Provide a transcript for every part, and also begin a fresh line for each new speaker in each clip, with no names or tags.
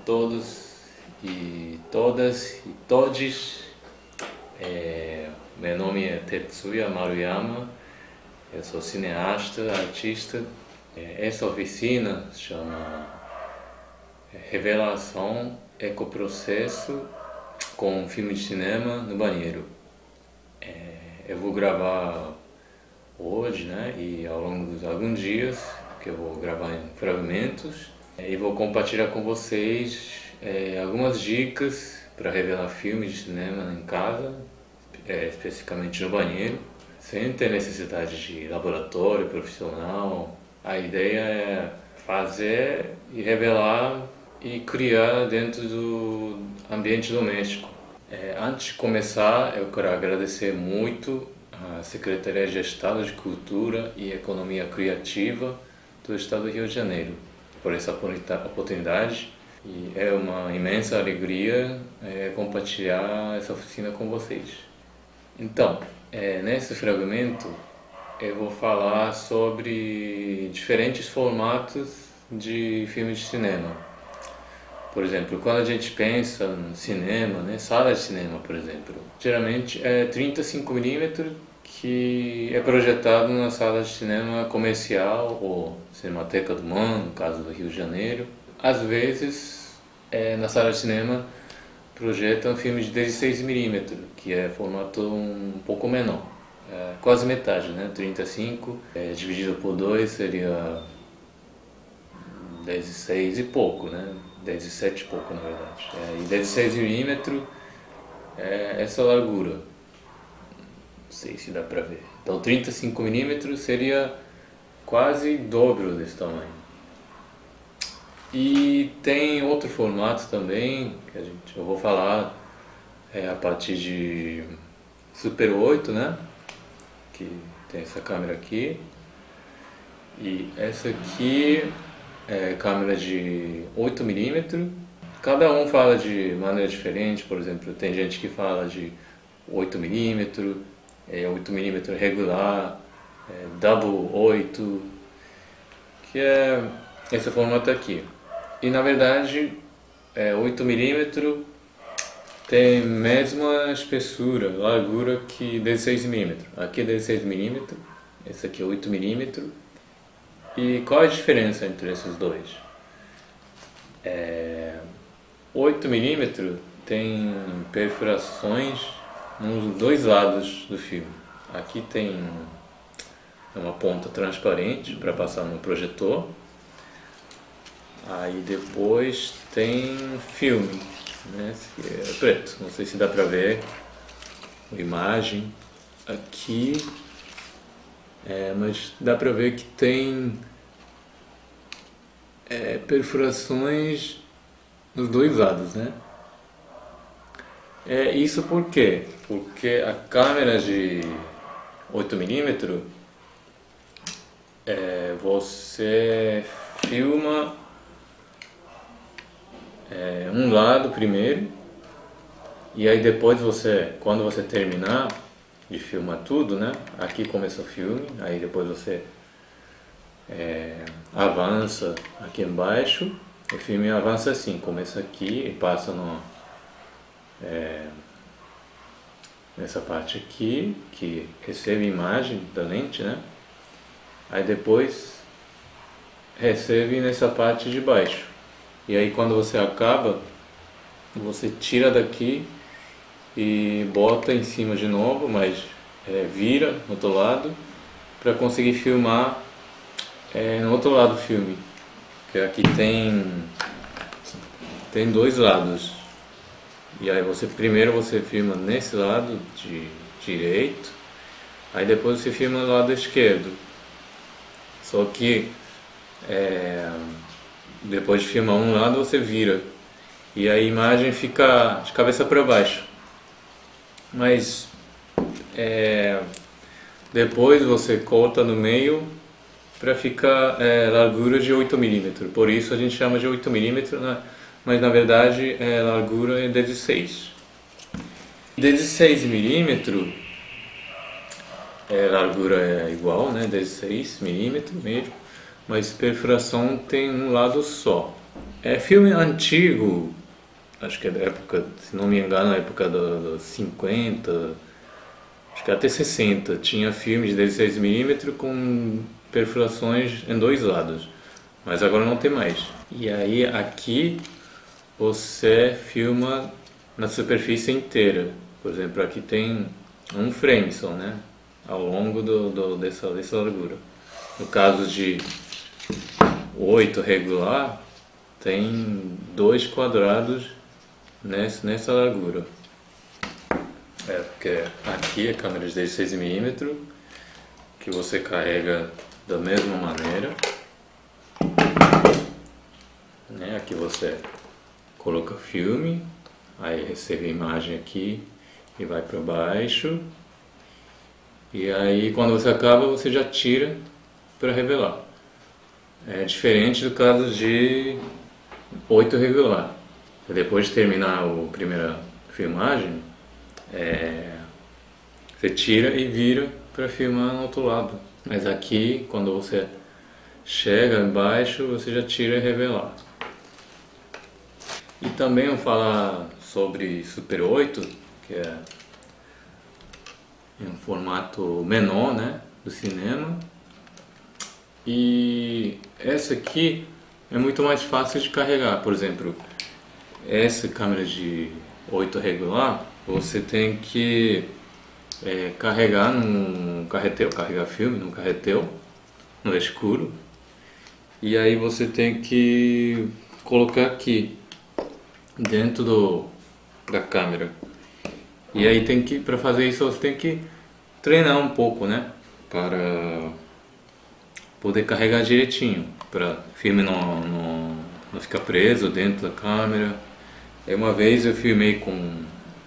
todos e todas e todes. Meu nome é Tetsuya Maruyama, eu sou cineasta, artista. Essa oficina se chama Revelação Ecoprocesso com um filme de cinema no banheiro. Eu vou gravar hoje, né, e ao longo de alguns dias, que eu vou gravar em fragmentos, e vou compartilhar com vocês algumas dicas para revelar filmes de cinema em casa, especificamente no banheiro, sem ter necessidade de laboratório profissional. A ideia é fazer e revelar e criar dentro do ambiente doméstico. Antes de começar, eu quero agradecer muito a Secretaria de Estado de Cultura e Economia Criativa do Estado do Rio de Janeiro por essa oportunidade, e é uma imensa alegria compartilhar essa oficina com vocês. Então, nesse fragmento eu vou falar sobre diferentes formatos de filmes de cinema. Por exemplo, quando a gente pensa no cinema, né, sala de cinema, por exemplo, geralmente é 35mm que é projetado na sala de cinema comercial ou Cinemateca do Man, no caso do Rio de Janeiro. Às vezes, na sala de cinema projetam filmes de 16mm, que é formato um pouco menor, quase metade, né? 35 dividido por 2 seria 16 e pouco, né? 17 e pouco, na verdade. E 16mm é essa largura. Não sei se dá pra ver. Então 35mm seria quase dobro desse tamanho. E tem outro formato também, que eu vou falar a partir de Super 8, né? Que tem essa câmera aqui. E essa aqui câmera de 8mm. Cada um fala de maneira diferente. Por exemplo, tem gente que fala de 8mm, 8mm regular, double 8, que é esse formato aqui. E na verdade 8mm tem a mesma espessura, largura que 16mm. Aqui é 16mm, esse aqui é 8mm. E qual a diferença entre esses dois? 8mm tem perfurações nos dois lados do filme. Aqui tem uma ponta transparente para passar no projetor. Aí depois tem filme, né? Esse é preto, não sei se dá para ver a imagem aqui. Mas dá para ver que tem perfurações nos dois lados, né? Isso por quê? Porque a câmera de 8mm você filma um lado primeiro, e aí depois quando você terminar de filmar tudo, né? Aqui começa o filme, aí depois você avança aqui embaixo. O filme avança assim, começa aqui e passa nessa parte aqui, que recebe imagem da lente, né? Aí depois recebe nessa parte de baixo. E aí quando você acaba, você tira daqui e bota em cima de novo, mas vira no outro lado para conseguir filmar no outro lado do filme, que aqui tem dois lados. E aí primeiro você filma nesse lado de direito, aí depois você filma no lado esquerdo. Só que depois de filmar um lado você vira e a imagem fica de cabeça para baixo. Mas depois você corta no meio para ficar largura de 8mm. Por isso a gente chama de 8mm, né? Mas na verdade a largura é 16. 16mm, largura é igual, né? 16mm mesmo, mas perfuração tem um lado só. É filme antigo, acho que é da época, se não me engano, na época dos 50, acho que até 60, tinha filmes de 16mm com perfurações em dois lados, mas agora não tem mais. E aí aqui você filma na superfície inteira. Por exemplo, aqui tem um frame só, né? Ao longo dessa largura. No caso de 8 regular, tem dois quadrados nessa largura. Porque aqui é câmera de 16mm, que você carrega da mesma maneira. Né? Aqui você coloca filme, aí recebe a imagem aqui e vai para baixo. E aí quando você acaba, você já tira para revelar. É diferente do caso de 8 regular. Depois de terminar a primeira filmagem, você tira e vira para filmar no outro lado. Mas aqui, quando você chega embaixo, você já tira e revelar. E também vou falar sobre Super 8, que é um formato menor, né, do cinema. E essa aqui é muito mais fácil de carregar. Por exemplo, essa câmera de 8 regular, você tem que carregar num carretel, carregar filme num carretel, no escuro. E aí você tem que colocar aqui dentro da câmera. E aí para fazer isso você tem que treinar um pouco, né? Para poder carregar direitinho, para o filme não ficar preso dentro da câmera. Aí uma vez eu filmei com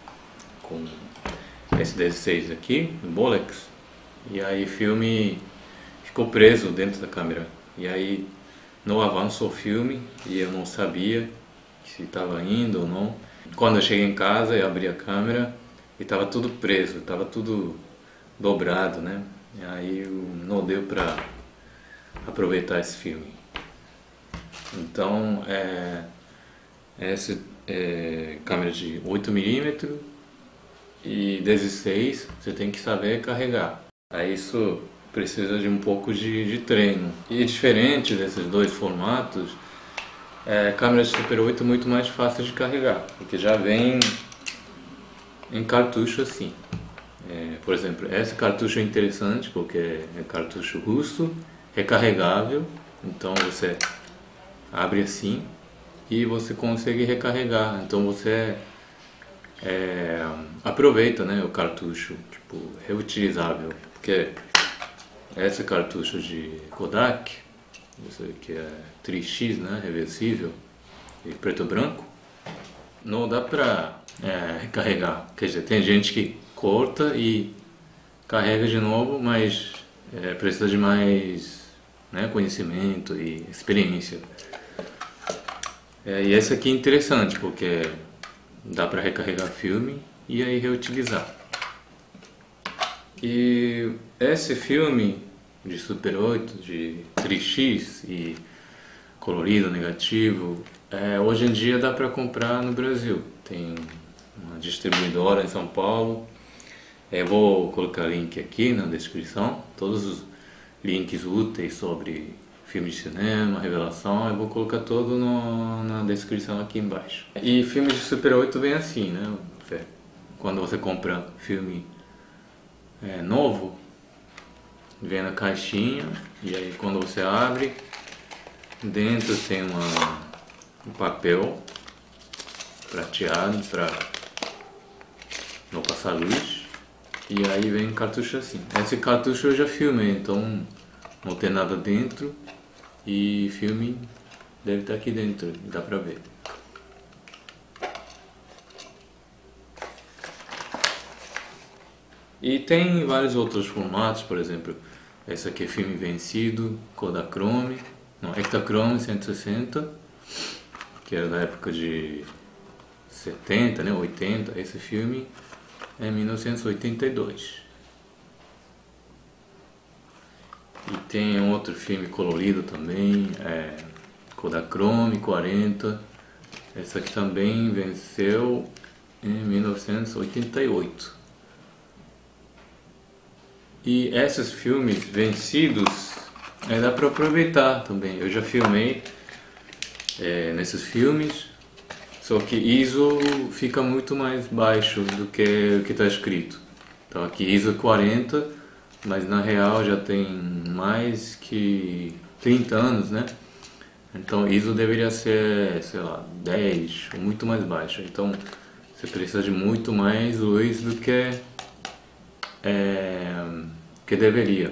esse 16 aqui, o Bolex, e aí o filme ficou preso dentro da câmera. E aí não avançou o filme e eu não sabia se estava indo ou não. Quando eu cheguei em casa e abri a câmera e estava tudo preso, estava tudo dobrado, né? E aí não deu para aproveitar esse filme. Então, essa câmera de 8mm e 16 você tem que saber carregar. Aí isso precisa de um pouco de treino. E diferente desses dois formatos, câmera de Super 8 é muito mais fácil de carregar, porque já vem em cartucho assim. Por exemplo, esse cartucho é interessante porque é cartucho russo, recarregável, então você abre assim e você consegue recarregar, então você aproveita, né, o cartucho, tipo, reutilizável, porque esse cartucho de Kodak, que é 3x, né, reversível e preto e branco, não dá pra recarregar, quer dizer, tem gente que corta e carrega de novo, mas precisa de mais, né, conhecimento e experiência. E esse aqui é interessante porque dá para recarregar filme e aí reutilizar. E esse filme de Super 8, de 3x e colorido, negativo, hoje em dia dá para comprar no Brasil. Tem uma distribuidora em São Paulo. Eu vou colocar link aqui na descrição, todos os links úteis sobre filme de cinema, revelação, eu vou colocar todo na descrição aqui embaixo. E filme de Super 8 vem assim, né? Quando você compra filme novo, vem na caixinha, e aí quando você abre, dentro tem um papel prateado para não passar luz, e aí vem cartucho assim. Esse cartucho eu já filmei, então não tem nada dentro e filme deve estar aqui dentro, dá pra ver. E tem vários outros formatos, por exemplo, esse aqui é filme vencido, Kodachrome, não, Ektachrome 160, que era da época de 70, né, 80, esse filme é 1982. E tem um outro filme colorido também, Kodachrome 40. Essa aqui também venceu em 1988. E esses filmes vencidos dá para aproveitar também. Eu já filmei nesses filmes, só que ISO fica muito mais baixo do que o que está escrito. Então aqui ISO 40, mas na real já tem mais que 30 anos, né? Então ISO deveria ser, sei lá, 10 ou muito mais baixo. Então você precisa de muito mais luz do que deveria.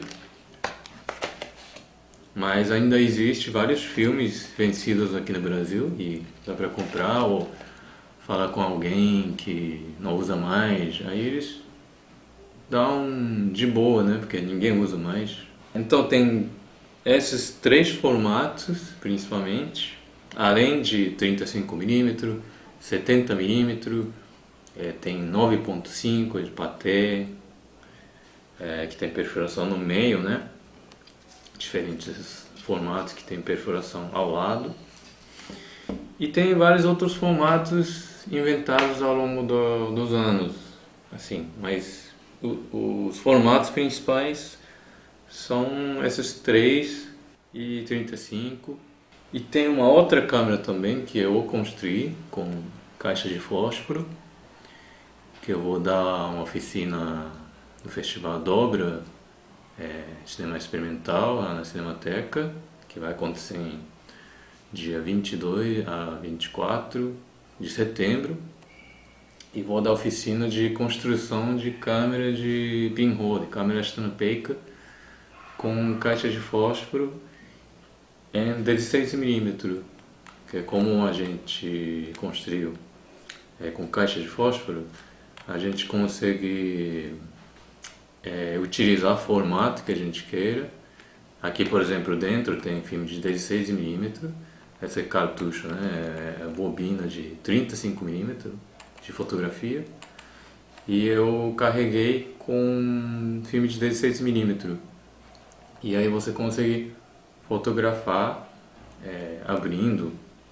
Mas ainda existe vários filmes vencidos aqui no Brasil e dá para comprar ou falar com alguém que não usa mais. Aí eles dão de boa, né? Porque ninguém usa mais. Então tem esses três formatos principalmente, além de 35mm, 70mm, tem 9.5 de paté, que tem perfuração no meio, né? Diferentes formatos que tem perfuração ao lado. E tem vários outros formatos inventados ao longo dos anos, assim, mas os formatos principais são esses 3 e 35. E tem uma outra câmera também que eu construí com caixa de fósforo, que eu vou dar uma oficina no Festival Dobra, Cinema Experimental, lá na Cinemateca, que vai acontecer em dia 22 a 24 de setembro. E vou dar oficina de construção de câmera de pinhole, de câmera estanopeica, com caixa de fósforo em 16mm, que é como a gente construiu com caixa de fósforo, a gente consegue utilizar o formato que a gente queira. Aqui, por exemplo, dentro tem filme de 16mm, essa é cartucho, né? É bobina de 35mm de fotografia, e eu carreguei com filme de 16mm. E aí você consegue fotografar abrindo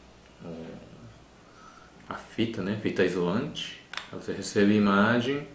a fita, né? Fita isolante. Você recebe a imagem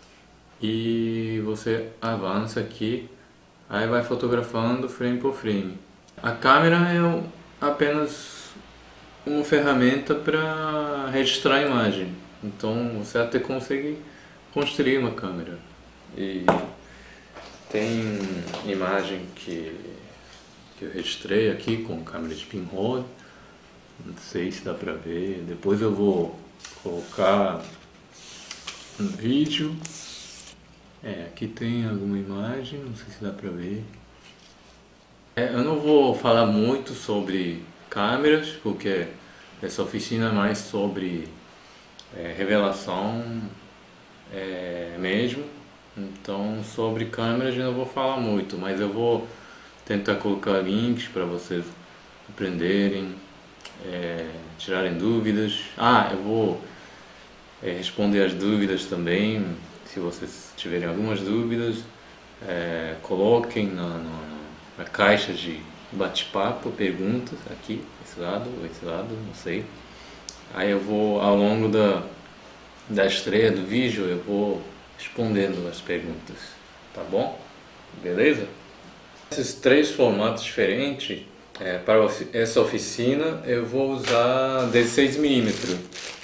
e você avança aqui, aí vai fotografando frame por frame. A câmera é apenas uma ferramenta para registrar a imagem, então você até consegue construir uma câmera. E tem imagem que eu registrei aqui com câmera de pinhole, não sei se dá pra ver, depois eu vou colocar um vídeo. Aqui tem alguma imagem, não sei se dá pra ver. Eu não vou falar muito sobre câmeras, porque essa oficina é mais sobre revelação mesmo. Então sobre câmeras eu não vou falar muito, mas eu vou tentar colocar links para vocês aprenderem, tirarem dúvidas. Eu vou responder as dúvidas também. Se vocês tiverem algumas dúvidas, coloquem na caixa de bate-papo, perguntas aqui, esse lado ou esse lado, não sei. Aí eu vou, ao longo da estreia do vídeo, eu vou respondendo as perguntas, tá bom? Beleza? Esses três formatos diferentes, para essa oficina eu vou usar 16mm.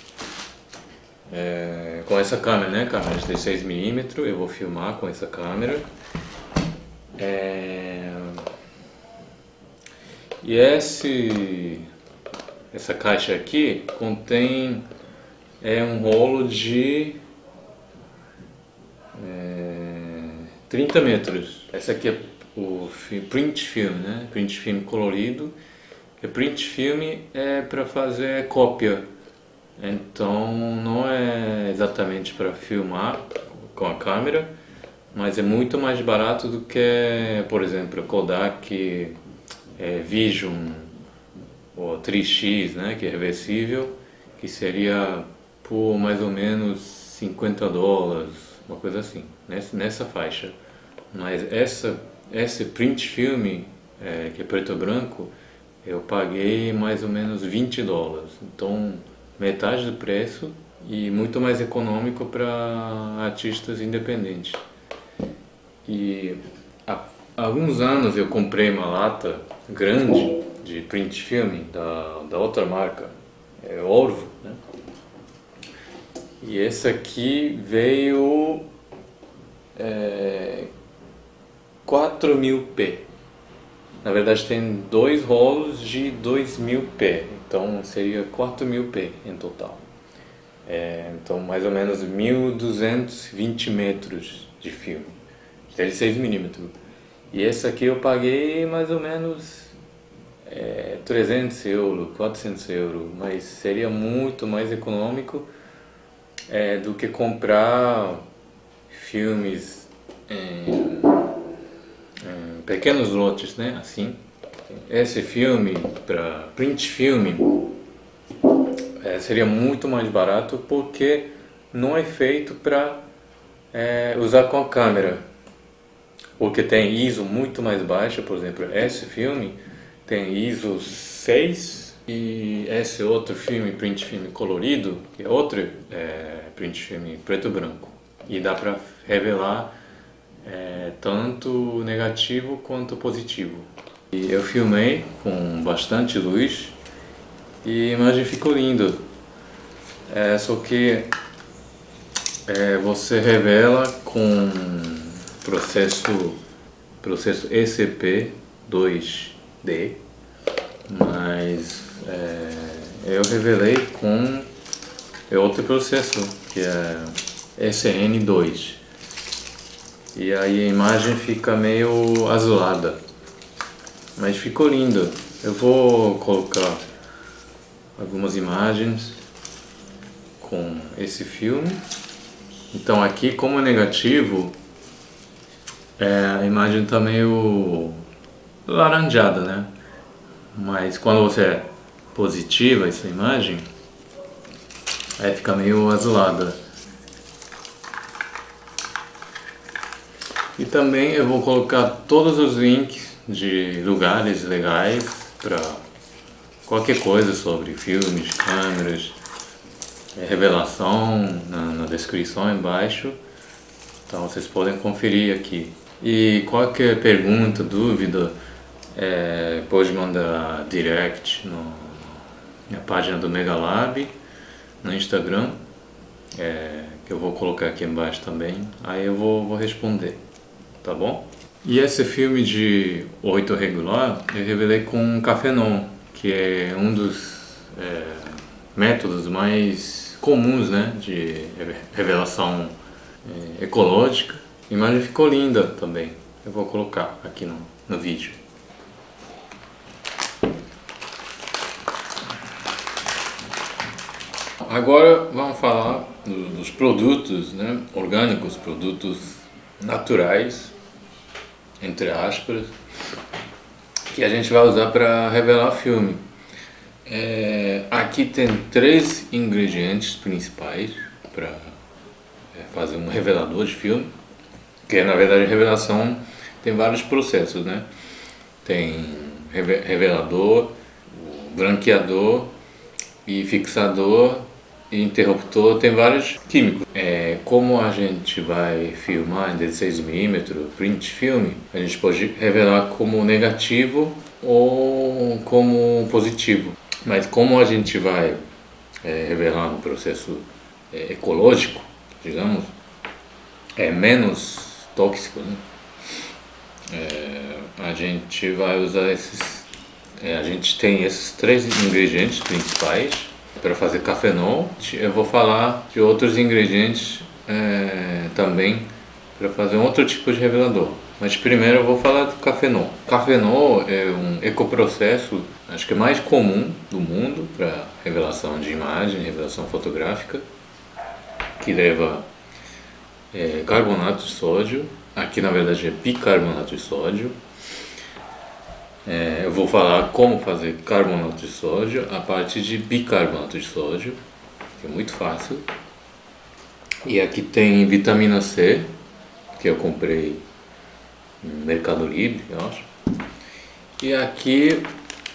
Com essa câmera, né? Câmera de 16mm, eu vou filmar com essa câmera. E essa caixa aqui contém um rolo de 30 metros. Essa aqui é o print film, né? Print film colorido. O print film é para fazer cópia. Então não é exatamente para filmar com a câmera, mas é muito mais barato do que, por exemplo, Kodak Vision ou 3x, né, que é reversível, que seria por mais ou menos $50, uma coisa assim, nessa faixa. Mas esse print film, que é preto e branco, eu paguei mais ou menos US$ 20. Então, metade do preço e muito mais econômico para artistas independentes. E há alguns anos eu comprei uma lata grande de print film da outra marca, é Orvo, né? E esse aqui veio 4000p. Na verdade tem dois rolos de 2000p, então seria 4000p em total. Então mais ou menos 1220 metros de filme, 36mm. E esse aqui eu paguei mais ou menos 300 euros, 400 euros, mas seria muito mais econômico do que comprar filmes em pequenos lotes, né? Assim, esse filme para print filme seria muito mais barato porque não é feito para usar com a câmera, porque tem ISO muito mais baixa. Por exemplo, esse filme tem ISO 6 e esse outro filme, print filme colorido, que é outro print filme preto e branco, e dá para revelar tanto negativo quanto positivo. E eu filmei com bastante luz e a imagem ficou linda. Só que você revela com processo ECP 2D, mas eu revelei com outro processo que é SN2. E aí a imagem fica meio azulada, mas ficou linda. Eu vou colocar algumas imagens com esse filme. Então aqui, como é negativo, a imagem está meio laranjada, né? Mas quando você é positiva essa imagem, aí fica meio azulada. E também eu vou colocar todos os links de lugares legais para qualquer coisa sobre filmes, câmeras, revelação na descrição embaixo. Então vocês podem conferir aqui. E qualquer pergunta, dúvida, pode mandar direct na página do Megalab, no Instagram, que eu vou colocar aqui embaixo também. Aí eu vou responder. Tá bom? E esse filme de 8 regular eu revelei com Cafenon, que é um dos métodos mais comuns, né, de revelação ecológica. A imagem ficou linda também. Eu vou colocar aqui no vídeo. Agora vamos falar dos produtos, né, orgânicos, produtos naturais, entre aspas, que a gente vai usar para revelar filme. Aqui tem 3 ingredientes principais para fazer um revelador de filme, que na verdade a revelação tem vários processos, né? Tem revelador, branqueador e fixador e interruptor, tem vários químicos. Como a gente vai filmar em 16mm print filme, a gente pode revelar como negativo ou como positivo. Mas como a gente vai revelar no processo ecológico, digamos, é menos tóxico, né? A gente vai usar a gente tem esses 3 ingredientes principais para fazer cafenol. Eu vou falar de outros ingredientes também para fazer um outro tipo de revelador. Mas primeiro eu vou falar do cafenol. Cafenol é um ecoprocesso, acho que é mais comum do mundo para revelação de imagem, revelação fotográfica, que leva carbonato de sódio. Aqui na verdade é bicarbonato de sódio. Eu vou falar como fazer carbonato de sódio a partir de bicarbonato de sódio, que é muito fácil. E aqui tem vitamina C, que eu comprei no Mercado Livre, eu acho. E aqui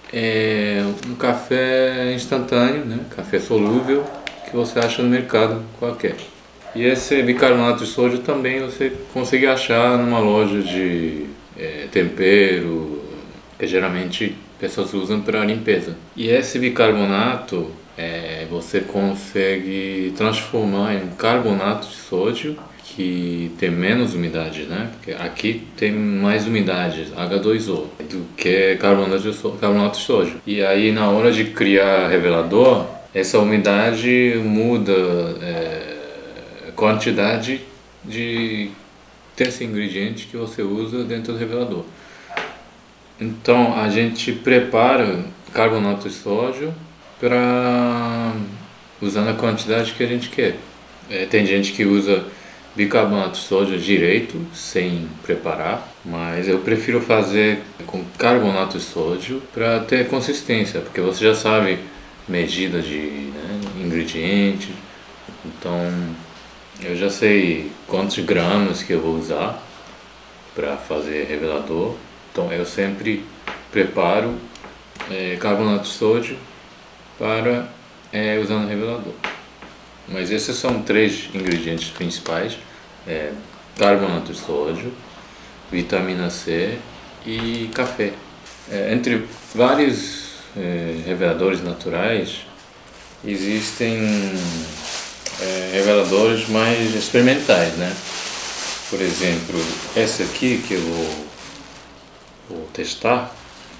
é um café instantâneo, né? Café solúvel que você acha no mercado qualquer. E esse bicarbonato de sódio também você consegue achar numa loja de tempero, que geralmente pessoas usam para limpeza. E esse bicarbonato você consegue transformar em carbonato de sódio, que tem menos umidade, né? Porque aqui tem mais umidade, H2O, do que carbonato de sódio. E aí na hora de criar revelador, essa umidade muda a quantidade desse ingrediente que você usa dentro do revelador. Então a gente prepara carbonato de sódio para usar na quantidade que a gente quer. Tem gente que usa bicarbonato de sódio direito, sem preparar, mas eu prefiro fazer com carbonato de sódio para ter consistência, porque você já sabe medida de ingredientes, então eu já sei quantos gramas que eu vou usar para fazer revelador, então eu sempre preparo carbonato de sódio para usar no revelador. Mas esses são 3 ingredientes principais: carbonato de sódio, vitamina C e café. Entre vários reveladores naturais, existem reveladores mais experimentais, né? Por exemplo, esse aqui que eu vou testar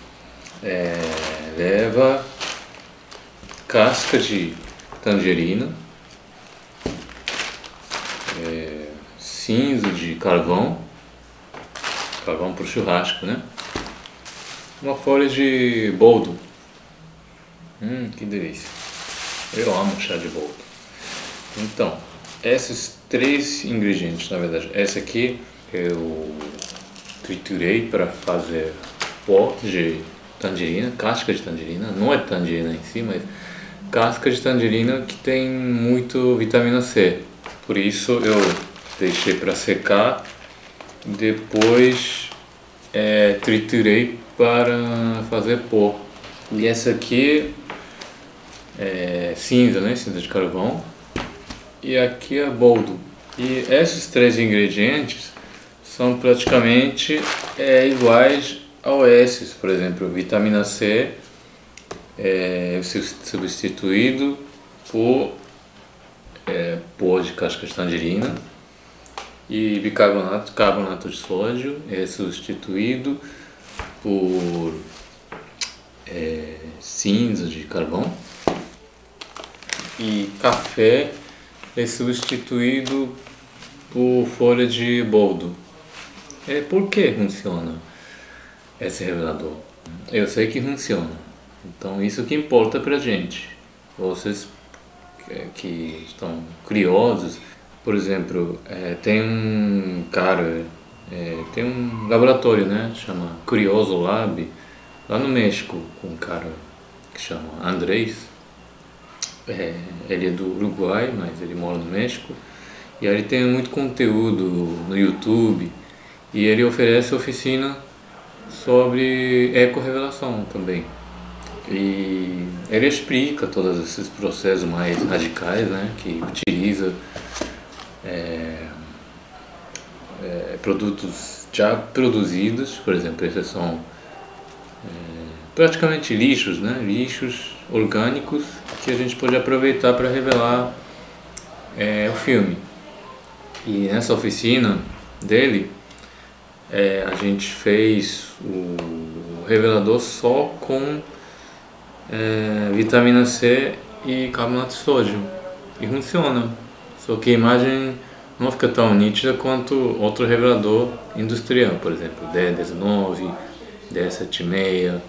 leva casca de tangerina, cinza de carvão para o churrasco, né? Uma folha de boldo. Que delícia! Eu amo chá de boldo. Então, esses 3 ingredientes, na verdade, esse aqui eu triturei para fazer pó de tangerina, casca de tangerina, não é tangerina em si, mas casca de tangerina que tem muito vitamina C. Por isso eu deixei para secar, depois triturei para fazer pó. E essa aqui é cinza, né? Cinza de carvão. E aqui é boldo. E esses 3 ingredientes são praticamente iguais ao esses. Por exemplo, vitamina C substituído por pó de casca de tangerina, e carbonato de sódio é substituído por cinza de carvão, e café é substituído por folha de boldo. Por que funciona esse revelador? Eu sei que funciona, então isso que importa pra gente. Vocês que estão curiosos, por exemplo, tem um cara, tem um laboratório, né, chama Curioso Lab, lá no México, com um cara que chama Andrés. Ele é do Uruguai, mas ele mora no México, e aí ele tem muito conteúdo no YouTube, e ele oferece oficina sobre eco-revelação também. E ele explica todos esses processos mais radicais, né, que utiliza produtos já produzidos. Por exemplo, esses são praticamente lixos, né, lixos orgânicos que a gente pode aproveitar para revelar o filme. E nessa oficina dele, a gente fez o revelador só com vitamina C e carbonato de sódio, e funciona, só que a imagem não fica tão nítida quanto outro revelador industrial, por exemplo, D19, D76,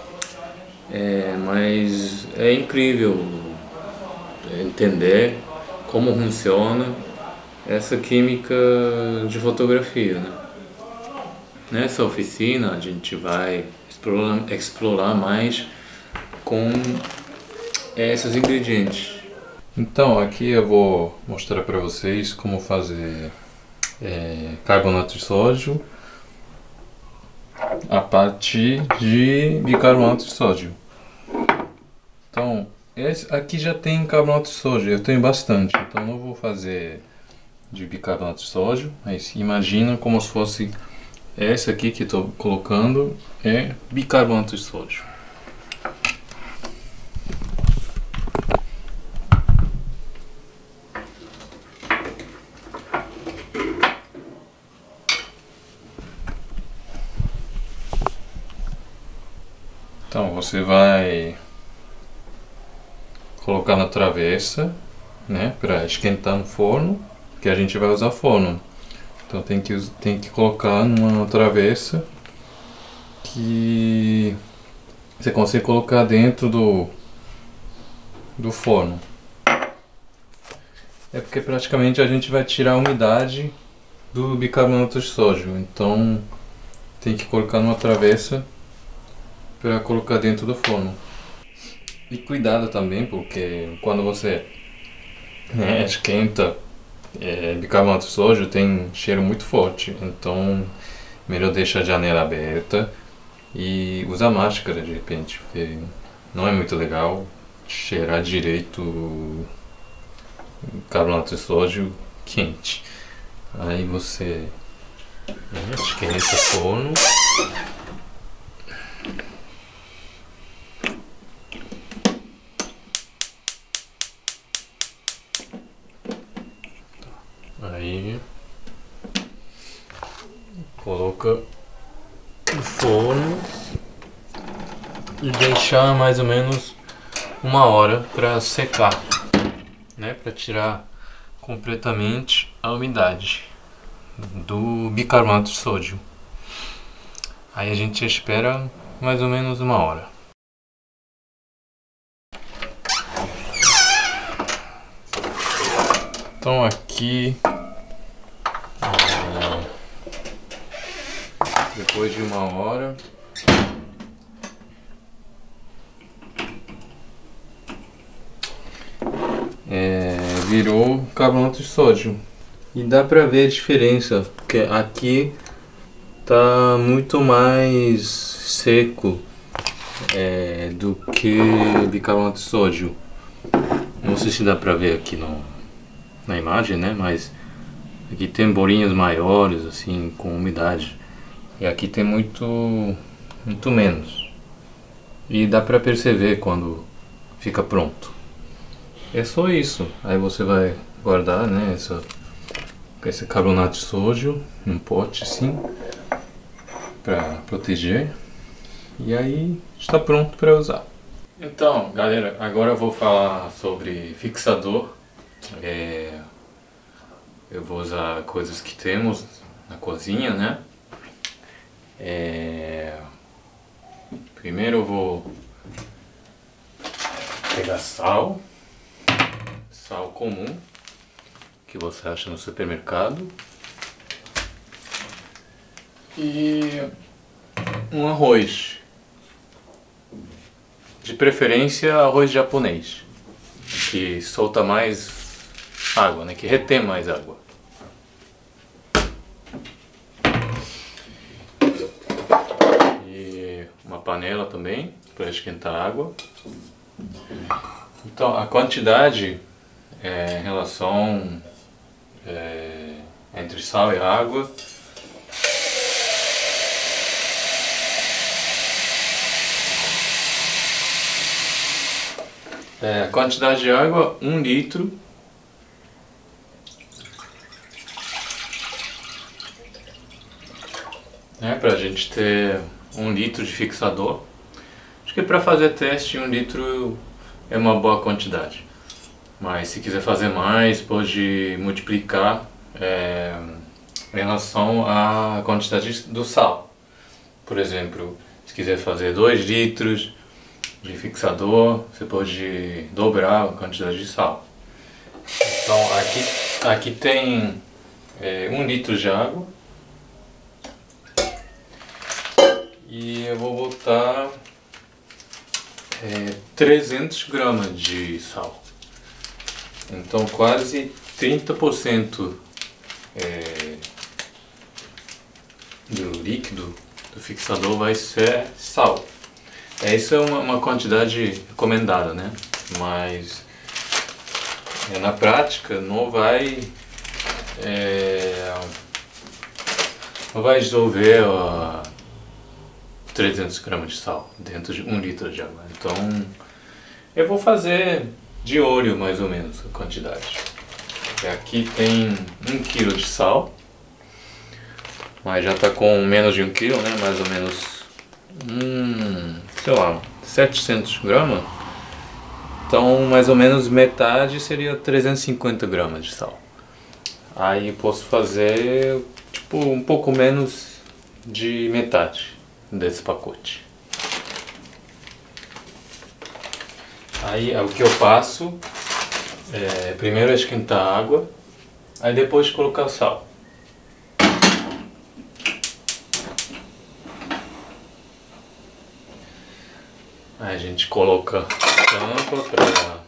mas é incrível entender como funciona essa química de fotografia, né? Nessa oficina a gente vai explorar mais com esses ingredientes. Então aqui eu vou mostrar para vocês como fazer carbonato de sódio
a partir de bicarbonato de sódio. Então, esse aqui já tem carbonato de sódio, eu tenho bastante, então não vou fazer de bicarbonato de sódio, mas imagina como se fosse essa aqui que estou colocando é bicarbonato de sódio. Então você vai colocar na travessa, né, para esquentar no forno, que a gente vai usar forno. Então tem que colocar numa travessa que você consegue colocar dentro do forno. É porque praticamente a gente vai tirar a umidade do bicarbonato de sódio, então tem que colocar numa travessa para colocar dentro do forno. E cuidado também, porque quando você esquenta bicarbonato de sódio tem cheiro muito forte, então melhor deixar a janela aberta e usar máscara de repente, porque não é muito legal cheirar direito carbonato de sódio quente. Aí você esquenta o forno. Aí coloca no forno e deixar mais ou menos 1 hora para secar, né, para tirar completamente a umidade do bicarbonato de sódio. Aí a gente espera mais ou menos 1 hora. Então aqui, depois de 1 hora, virou carbonato de sódio. E dá pra ver a diferença, porque aqui tá muito mais seco do que bicarbonato de sódio. Não sei se dá pra ver aqui na imagem, né? Mas aqui tem bolinhas maiores, assim, com umidade. E aqui tem muito menos. E dá pra perceber quando fica pronto. É só isso. Aí você vai guardar, né, esse carbonato de sódio num pote assim, para proteger. E aí está pronto para usar. Então, galera, agora eu vou falar sobre fixador. Eu vou usar coisas que temos na cozinha, né? Primeiro eu vou pegar sal comum que você acha no supermercado e um arroz, de preferência arroz japonês, que solta mais água, né? Que retém mais água. E uma panela também para esquentar a água. Então a quantidade em relação entre sal e água a quantidade de água 1 litro. Para a gente ter 1 litro de fixador. Acho que para fazer teste 1 litro é uma boa quantidade. Mas se quiser fazer mais, pode multiplicar em relação à quantidade do sal. Por exemplo, se quiser fazer 2 litros de fixador, você pode dobrar a quantidade de sal. Então aqui tem 1 litro de água. E eu vou botar 300 gramas de sal. Então quase 30% do líquido do fixador vai ser sal. Isso é uma quantidade recomendada, né? Mas na prática não vai dissolver 300 gramas de sal dentro de 1 litro de água. Então eu vou fazer de olho mais ou menos a quantidade. Aqui tem 1 kg de sal, mas já está com menos de 1 kg, né? Mais ou menos, sei lá, 700 gramas. Então mais ou menos metade seria 350 gramas de sal. Aí posso fazer tipo um pouco menos de metade desse pacote. Aí o que eu faço primeiro é esquentar a água, aí depois colocar o sal. Aí a gente coloca tampa para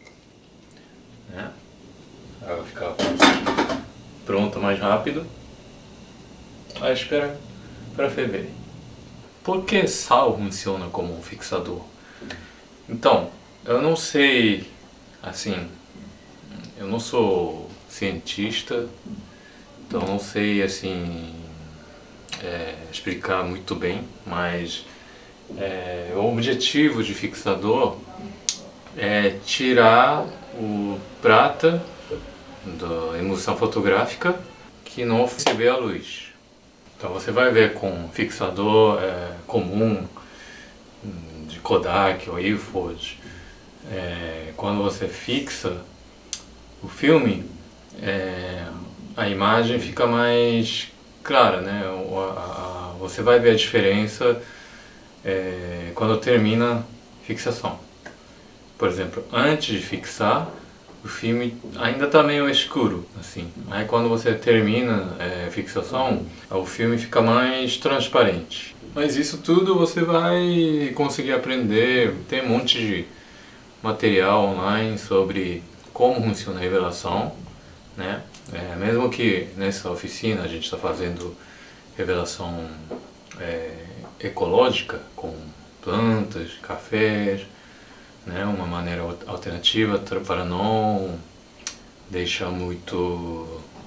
ela ficar pronta mais rápido. Aí espera para ferver. Por que sal funciona como um fixador? Então, eu não sei, assim, eu não sou cientista, então não sei assim explicar muito bem, mas o objetivo de fixador é tirar o prata da emulsão fotográfica que não recebeu a luz. Então você vai ver com fixador comum de Kodak ou Ilford, quando você fixa o filme, a imagem fica mais clara, né? Você vai ver a diferença quando termina a fixação. Por exemplo, antes de fixar, o filme ainda está meio escuro, assim. Aí quando você termina a fixação, o filme fica mais transparente. Mas isso tudo você vai conseguir aprender. Tem um monte de material online sobre como funciona a revelação, né? Mesmo que nessa oficina a gente está fazendo revelação ecológica, com plantas, cafés, né? Uma maneira alternativa para não deixar muito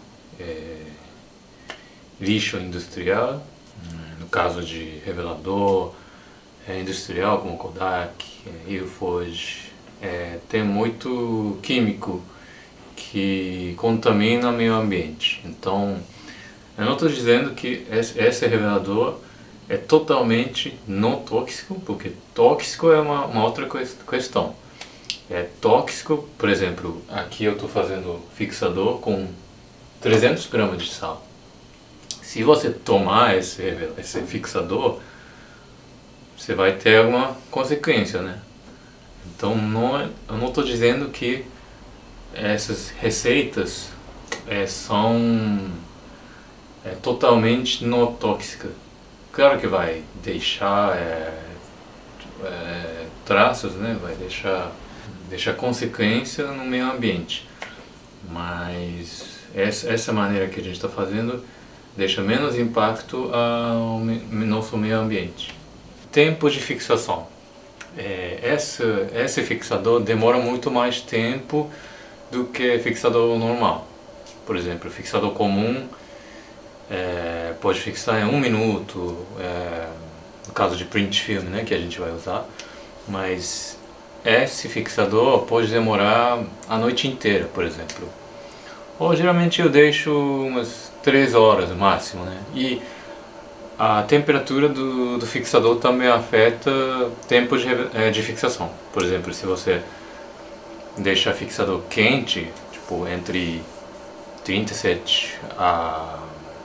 lixo industrial. No caso de revelador industrial como Kodak, Ilford, tem muito químico que contamina o meio ambiente. Então, eu não estou dizendo que esse revelador é totalmente não tóxico, porque tóxico é uma outra questão. É tóxico, por exemplo, aqui eu estou fazendo fixador com 300 gramas de sal. Se você tomar esse fixador, você vai ter alguma consequência, né? Então eu não estou dizendo que essas receitas são totalmente não tóxicas. Claro que vai deixar traços, né? Vai deixar consequência no meio ambiente. Mas essa maneira que a gente está fazendo deixa menos impacto ao nosso meio ambiente. Tempo de fixação. Esse fixador demora muito mais tempo do que fixador normal. Por exemplo, o fixador comum pode fixar em 1 minuto, no caso de print film, né, que a gente vai usar, mas esse fixador pode demorar a noite inteira, por exemplo. Ou geralmente eu deixo umas 3 horas no máximo, né? E a temperatura do fixador também afeta o tempo de fixação. Por exemplo, se você deixar o fixador quente, tipo entre 37 a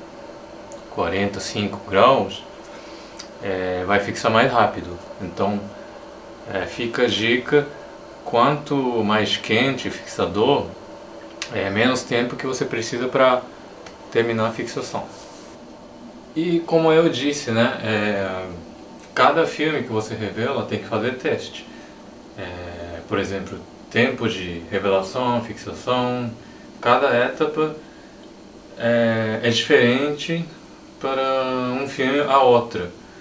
45 graus, vai fixar mais rápido. Então fica a dica, quanto mais quente o fixador, menos tempo que você precisa para terminar a fixação. E como eu disse, né, cada filme que você revela tem que fazer teste. Por exemplo, tempo de revelação, fixação, cada etapa é diferente para um filme a outra.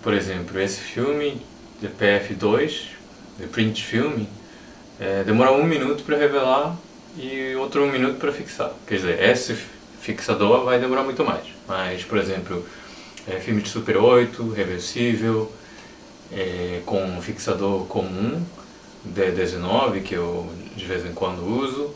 por exemplo, esse filme, The PF2, The Print Film, demora 1 minuto para revelar e outro 1 minuto para fixar. Quer dizer, esse fixador vai demorar muito mais. Mas, por exemplo, filme de Super 8, reversível, com um fixador comum, D19, que eu de vez em quando uso,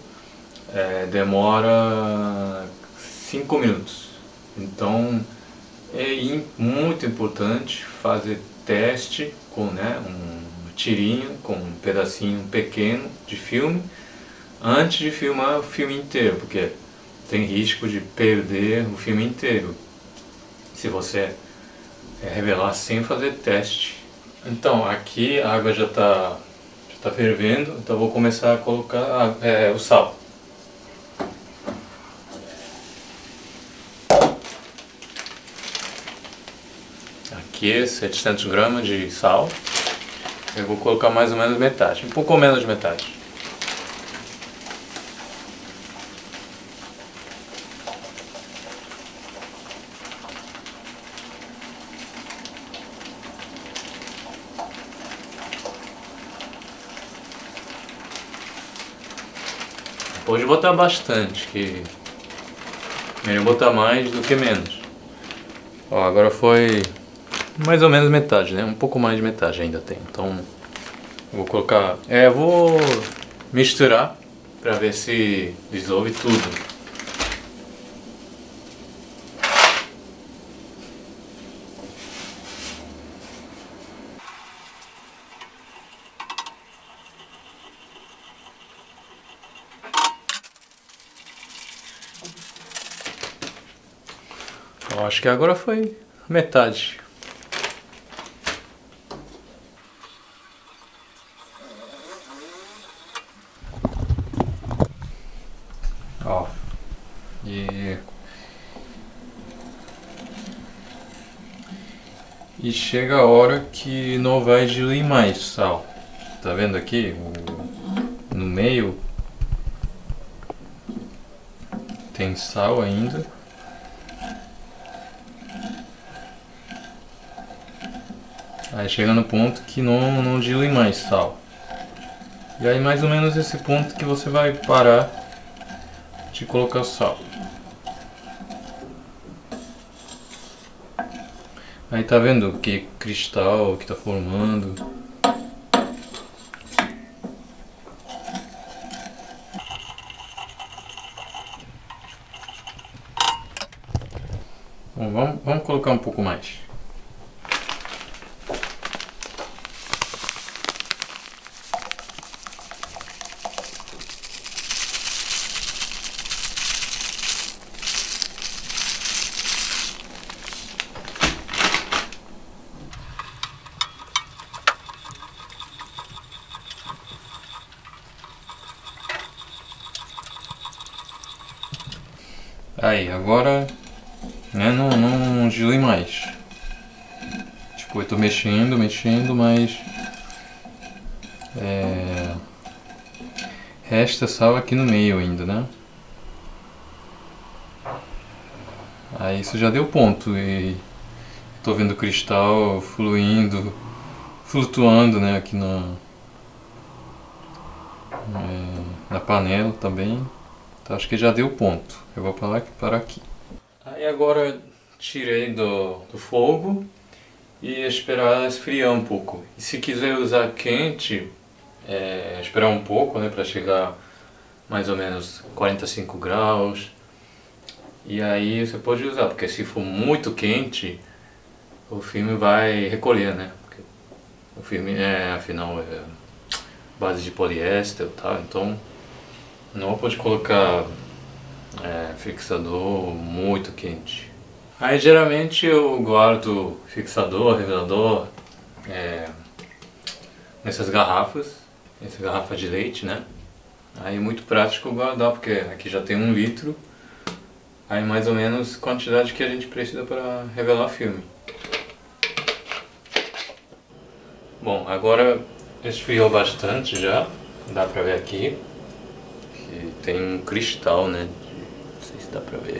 demora 5 minutos. Então é muito importante fazer teste com um tirinho, com um pedacinho pequeno de filme, antes de filmar o filme inteiro, porque tem risco de perder o filme inteiro se você revelar sem fazer teste. Então aqui a água já está fervendo, então eu vou começar a colocar o sal. Aqui 700 gramas de sal. Eu vou colocar mais ou menos metade, um pouco menos de metade. Pode botar bastante, que melhor botar mais do que menos. Ó, agora foi mais ou menos metade, né? Um pouco mais de metade ainda tem. Então, eu vou colocar... vou misturar para ver se dissolve tudo. Eu acho que agora foi metade. Ó, e chega a hora que não vai diluir mais sal. Tá vendo aqui? No meio tem sal ainda. Aí chega no ponto que não dilui mais sal. E aí mais ou menos esse ponto que você vai parar de colocar sal. Aí tá vendo que cristal que tá formando. Bom, vamos colocar um pouco mais. Aí, agora não dilui mais. Tipo, eu tô mexendo, mas resta sal aqui no meio ainda, né? Aí isso já deu ponto e tô vendo o cristal flutuando, né, aqui na panela também. Então acho que já deu ponto. Eu vou parar aqui. Aí agora tirei do fogo e esperar esfriar um pouco. E se quiser usar quente, esperar um pouco, né, para chegar mais ou menos 45 graus. E aí você pode usar, porque se for muito quente, o filme vai recolher, né? Porque o filme afinal é base de poliéster e tal, então não pode colocar fixador muito quente. Aí geralmente eu guardo fixador, revelador nessas garrafas, essa garrafa de leite, né? Aí é muito prático guardar, porque aqui já tem 1 litro, aí mais ou menos a quantidade que a gente precisa para revelar filme. Bom, agora esfriou bastante já, dá pra ver aqui que tem um cristal, né? Não sei se dá pra ver.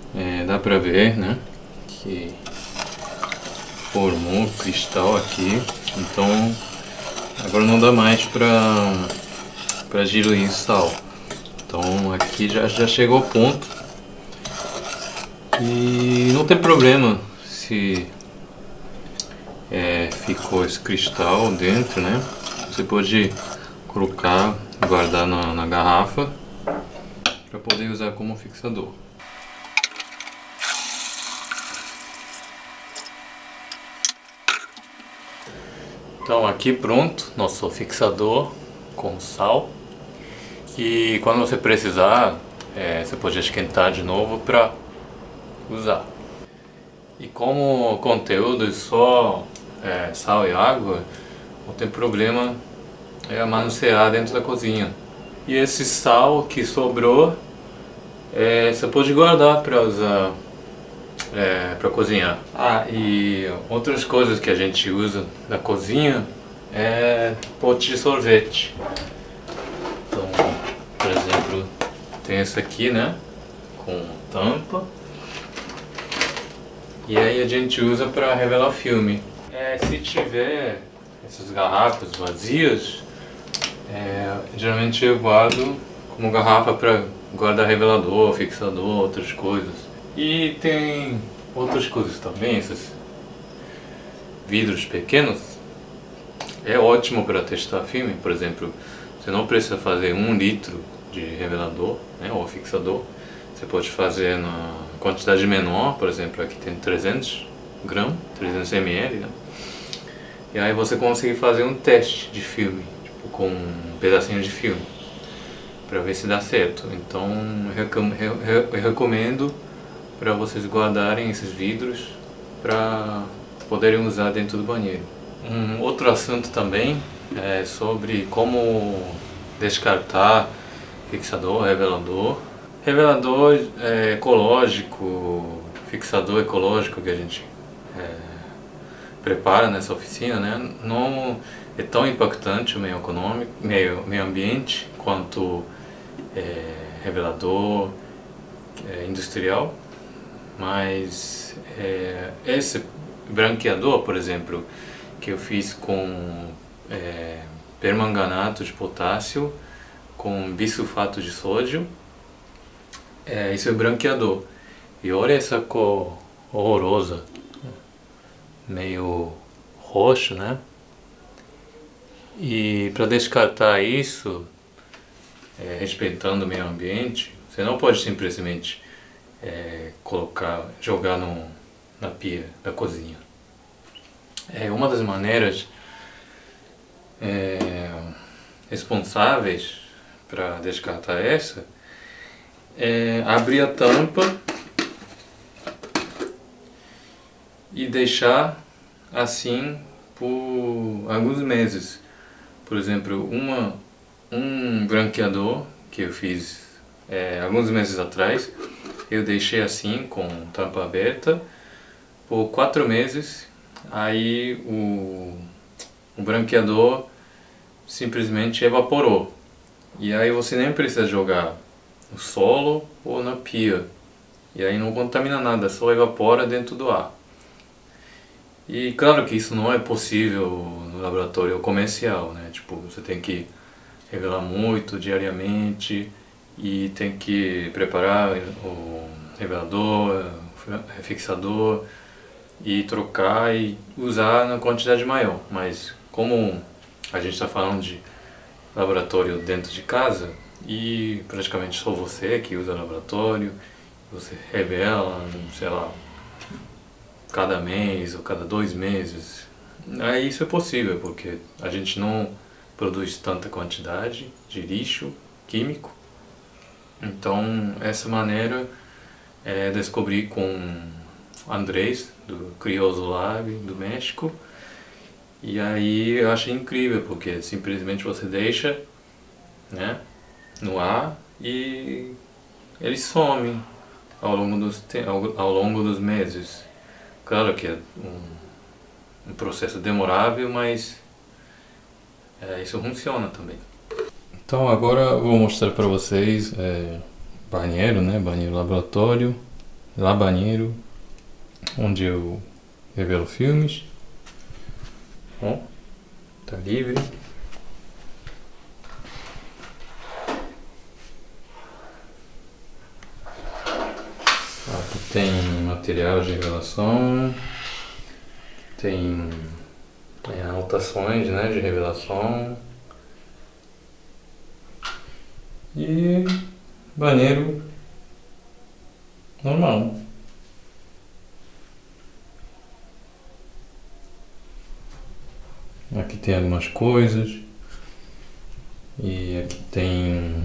dá pra ver, né, que formou cristal aqui, então agora não dá mais pra diluir sal. Então aqui já chegou ao ponto e não tem problema se ficou esse cristal dentro, né? Você pode colocar, guardar na garrafa para poder usar como fixador. Então aqui pronto, nosso fixador com sal. E quando você precisar, você pode esquentar de novo para usar. E como o conteúdo é só sal e água, não tem problema manusear dentro da cozinha. E esse sal que sobrou, você pode guardar para usar para cozinhar. E outras coisas que a gente usa na cozinha é pote de sorvete. Então, por exemplo, tem esse aqui, né, com tampa. E aí a gente usa para revelar filme. Se tiver essas garrafas vazias, geralmente eu guardo como garrafa para guardar revelador, fixador, outras coisas. E tem outras coisas também, esses vidros pequenos. É ótimo para testar filme, por exemplo, você não precisa fazer 1 litro de revelador, né, ou fixador. Você pode fazer na quantidade menor, por exemplo, aqui tem 300 gramas, 300 ml, né? E aí você consegue fazer um teste de filme, tipo, com um pedacinho de filme, para ver se dá certo. Então eu recomendo para vocês guardarem esses vidros para poderem usar dentro do banheiro. Um outro assunto também é sobre como descartar fixador, revelador. Revelador ecológico, fixador ecológico que a gente prepara nessa oficina, né, não é tão impactante o meio econômico, meio ambiente quanto revelador industrial, mas esse branqueador, por exemplo, que eu fiz com permanganato de potássio com bisulfato de sódio, isso é branqueador. E olha essa cor horrorosa, meio roxo, né? E para descartar isso, respeitando o meio ambiente, você não pode simplesmente jogar na pia da cozinha. Uma das maneiras responsáveis para descartar essa abrir a tampa e deixar assim por alguns meses. Por exemplo, um branqueador que eu fiz alguns meses atrás, eu deixei assim com tampa aberta por 4 meses. Aí o branqueador simplesmente evaporou. E aí você nem precisa jogar no solo ou na pia. E aí não contamina nada, só evapora dentro do ar. E claro que isso não é possível no laboratório comercial, né? Tipo, você tem que revelar muito diariamente e tem que preparar o revelador, o fixador e trocar e usar na quantidade maior. Mas como a gente está falando de laboratório dentro de casa e praticamente só você que usa laboratório, você revela, sei lá, cada mês ou cada 2 meses, aí isso é possível porque a gente não produz tanta quantidade de lixo químico. Então essa maneira descobri com Andrés do Crioso Lab do México. E aí eu achei incrível porque simplesmente você deixa, né, no ar e ele some ao longo dos meses. Claro que é um processo demorável, mas isso funciona também. Então agora eu vou mostrar para vocês banheiro, né, banheiro laboratório. lá banheiro, onde eu revelo filmes. Ó, tá livre. Aqui tem material de revelação, tem anotações, né, de revelação e banheiro normal. Aqui tem algumas coisas e aqui tem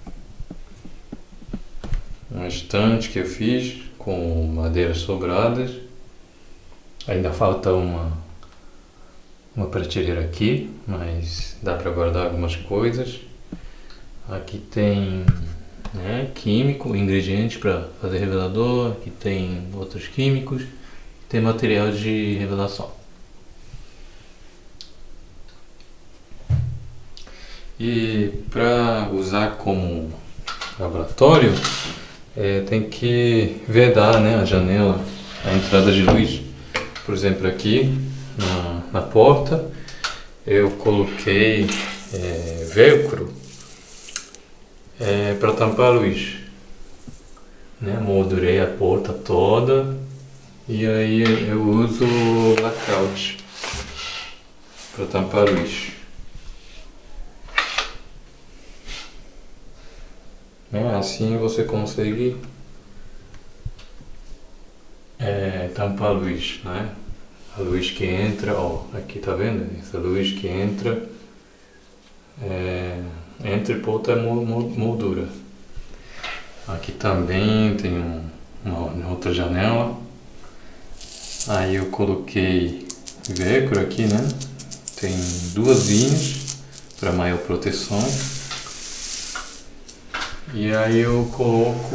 uma estante que eu fiz com madeiras sobradas. Ainda falta uma prateleira aqui, mas dá para guardar algumas coisas. Aqui tem, né, químico, ingredientes para fazer revelador. Aqui tem outros químicos. Tem material de revelação. E para usar como laboratório, tem que vedar, né, a janela, a entrada de luz. Por exemplo, aqui na porta eu coloquei velcro para tampar a luz, né? Moldurei a porta toda e aí eu uso blackout para tampar a luz. Assim você consegue tampar a luz, né? A luz que entra, ó, aqui tá vendo? Essa luz que entra entra e volta a moldura. Aqui também tem uma outra janela. Aí eu coloquei velcro aqui, né? Tem duas linhas para maior proteção. E aí eu coloco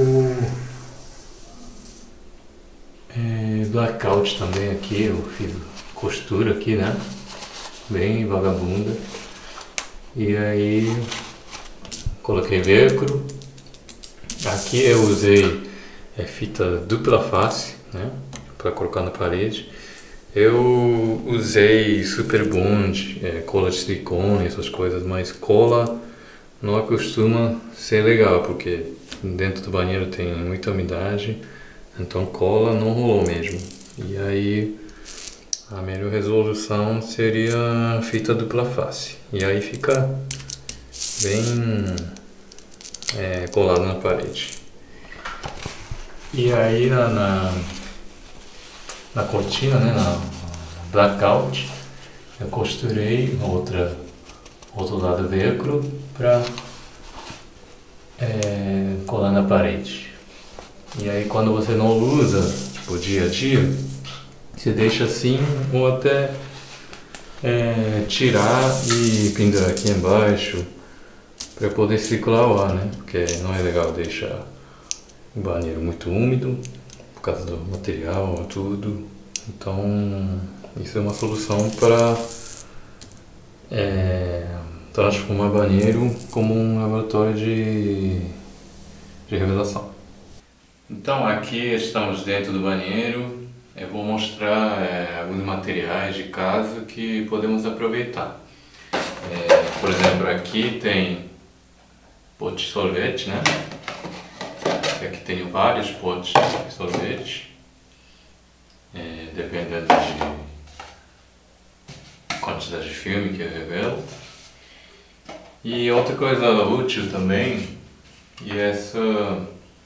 blackout também aqui, eu fiz costura aqui, né? Bem vagabunda. E aí coloquei velcro. Aqui eu usei fita dupla face, né? Para colocar na parede. Eu usei super bond, cola de silicone, essas coisas, mas cola não costuma ser legal, porque dentro do banheiro tem muita umidade, então cola não rolou mesmo. E aí a melhor resolução seria fita dupla face, e aí fica bem colado na parede. E aí na cortina, né, na blackout, eu costurei outro lado velcro para colar na parede. E aí quando você não usa, tipo, dia a dia, você deixa assim ou até tirar e pendurar aqui embaixo para poder circular o ar, né? Porque não é legal deixar o banheiro muito úmido por causa do material, tudo. Então isso é uma solução para transformar banheiro como um laboratório de revelação. Então aqui estamos dentro do banheiro. Eu vou mostrar alguns materiais de casa que podemos aproveitar. Por exemplo, aqui tem pote de sorvete, né? Aqui tenho vários potes de sorvete, dependendo de quantidade de filme que eu revelo. E outra coisa útil também, e essa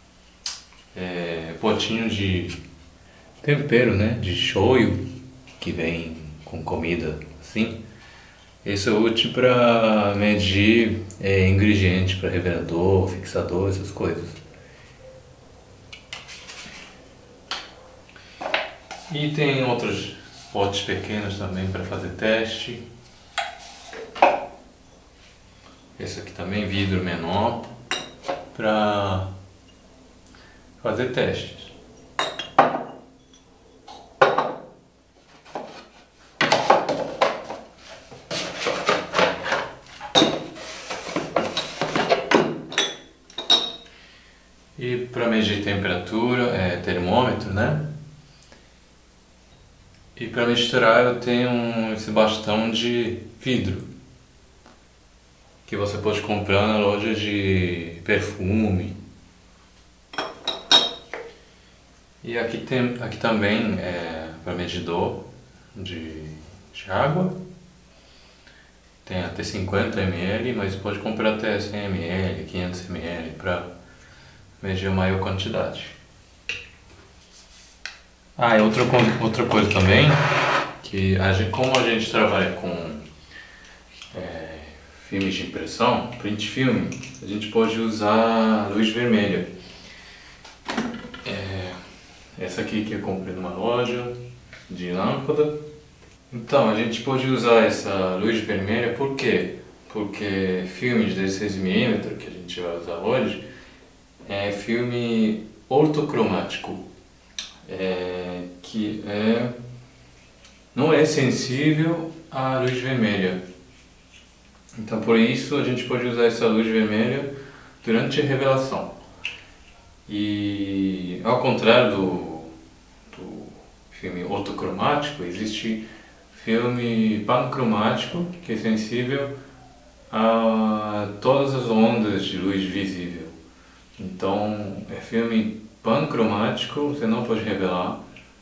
potinho de tempero, né, de shoyu, que vem com comida assim. Isso é útil para medir ingredientes para revelador, fixador, essas coisas. E tem outros potes pequenos também para fazer teste. Esse aqui também, vidro menor, para fazer testes. E para medir temperatura, termômetro, né? E para misturar eu tenho esse bastão de vidro que você pode comprar na loja de perfume. E aqui também para medidor de água. Tem até 50 ml, mas pode comprar até 100 ml, 500 ml para medir a maior quantidade. E outra coisa também, que como a gente trabalha com filmes de impressão, print film, a gente pode usar luz vermelha. Essa aqui que eu comprei numa loja de lâmpada. Então, a gente pode usar essa luz vermelha por quê? Porque filme de 16mm que a gente vai usar hoje é filme ortocromático, que não é sensível à luz vermelha. Então, por isso, a gente pode usar essa luz vermelha durante a revelação. E, ao contrário do filme ortocromático, existe filme pancromático, que é sensível a todas as ondas de luz visível. Então, filme pancromático, você não pode revelar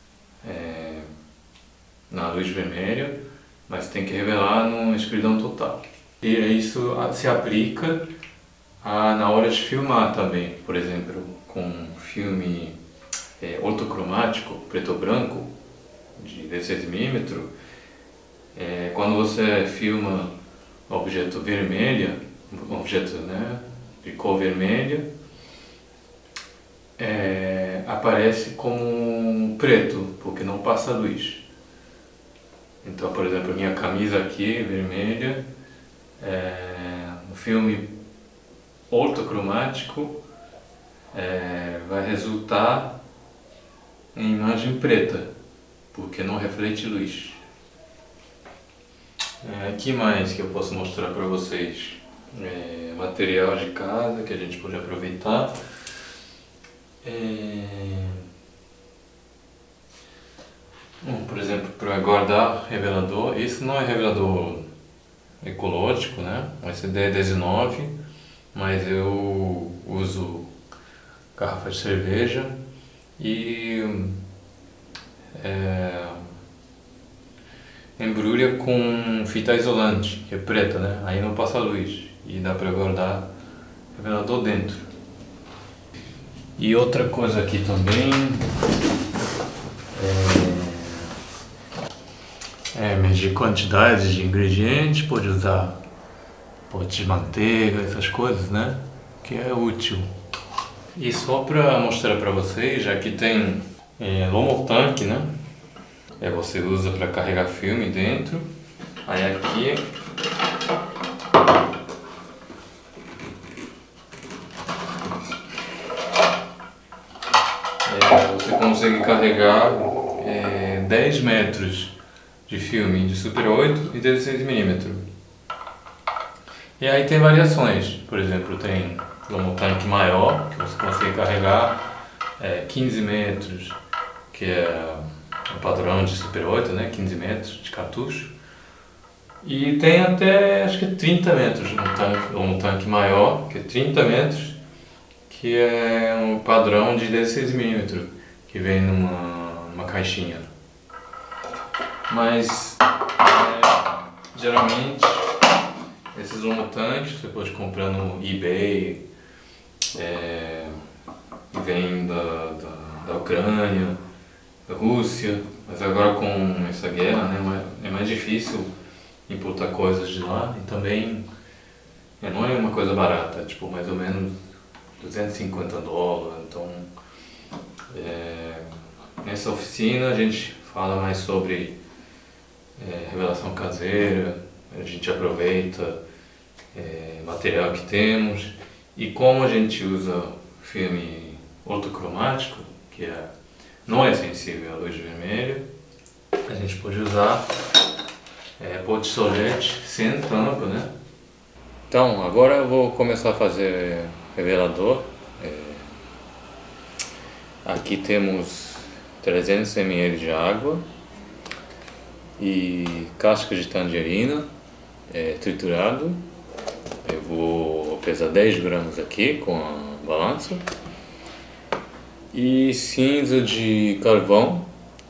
na luz vermelha, mas tem que revelar numa escuridão total. E isso se aplica na hora de filmar também. Por exemplo, com filme ortocromático, preto ou branco, de 16mm, quando você filma objeto vermelho, objeto de cor vermelha, aparece como preto, porque não passa luz. Então, por exemplo, minha camisa aqui, vermelha, no filme ortocromático, vai resultar em imagem preta, porque não reflete luz. Que mais que eu posso mostrar para vocês? Material de casa que a gente pode aproveitar. Por exemplo, para guardar revelador, esse não é revelador ecológico, né? Esse é 19, mas eu uso garrafa de cerveja e embrulha com fita isolante, que é preta, né? Aí não passa luz e dá para guardar revelador dentro. E outra coisa aqui também medir quantidade de ingredientes, pode usar pote de manteiga, essas coisas, né? Que é útil. E só para mostrar para vocês, já que tem Lomo Tank, né? Você usa para carregar filme dentro. Aí aqui você consegue carregar 10 metros de filme de Super 8 e 16mm. E aí tem variações, por exemplo, tem um tanque maior, que você consegue carregar 15 metros, que é o padrão de Super 8, né? 15 metros de cartucho. E tem até, acho que 30 metros, um tanque maior, que é 30 metros, que é um padrão de 16mm, que vem numa caixinha. Mas, geralmente, esses homotanques você pode comprar no eBay, vem da Ucrânia, da Rússia, mas agora com essa guerra, né, é mais difícil importar coisas de lá e também não é uma coisa barata, tipo mais ou menos $250. Então, nessa oficina a gente fala mais sobre revelação caseira, a gente aproveita material que temos e como a gente usa filme ortocromático, que não é sensível à luz vermelha, a gente pode usar pó de solete sem tampa, né? Então, agora eu vou começar a fazer revelador.
Aqui temos 300 ml de água e casca de tangerina triturado. Eu vou pesar 10 gramas aqui com a balança. E cinza de carvão,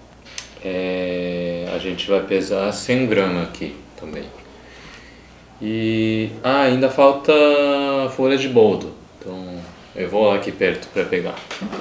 a gente vai pesar 100 gramas aqui também. E ainda falta folha de boldo, então eu vou lá aqui perto para pegar.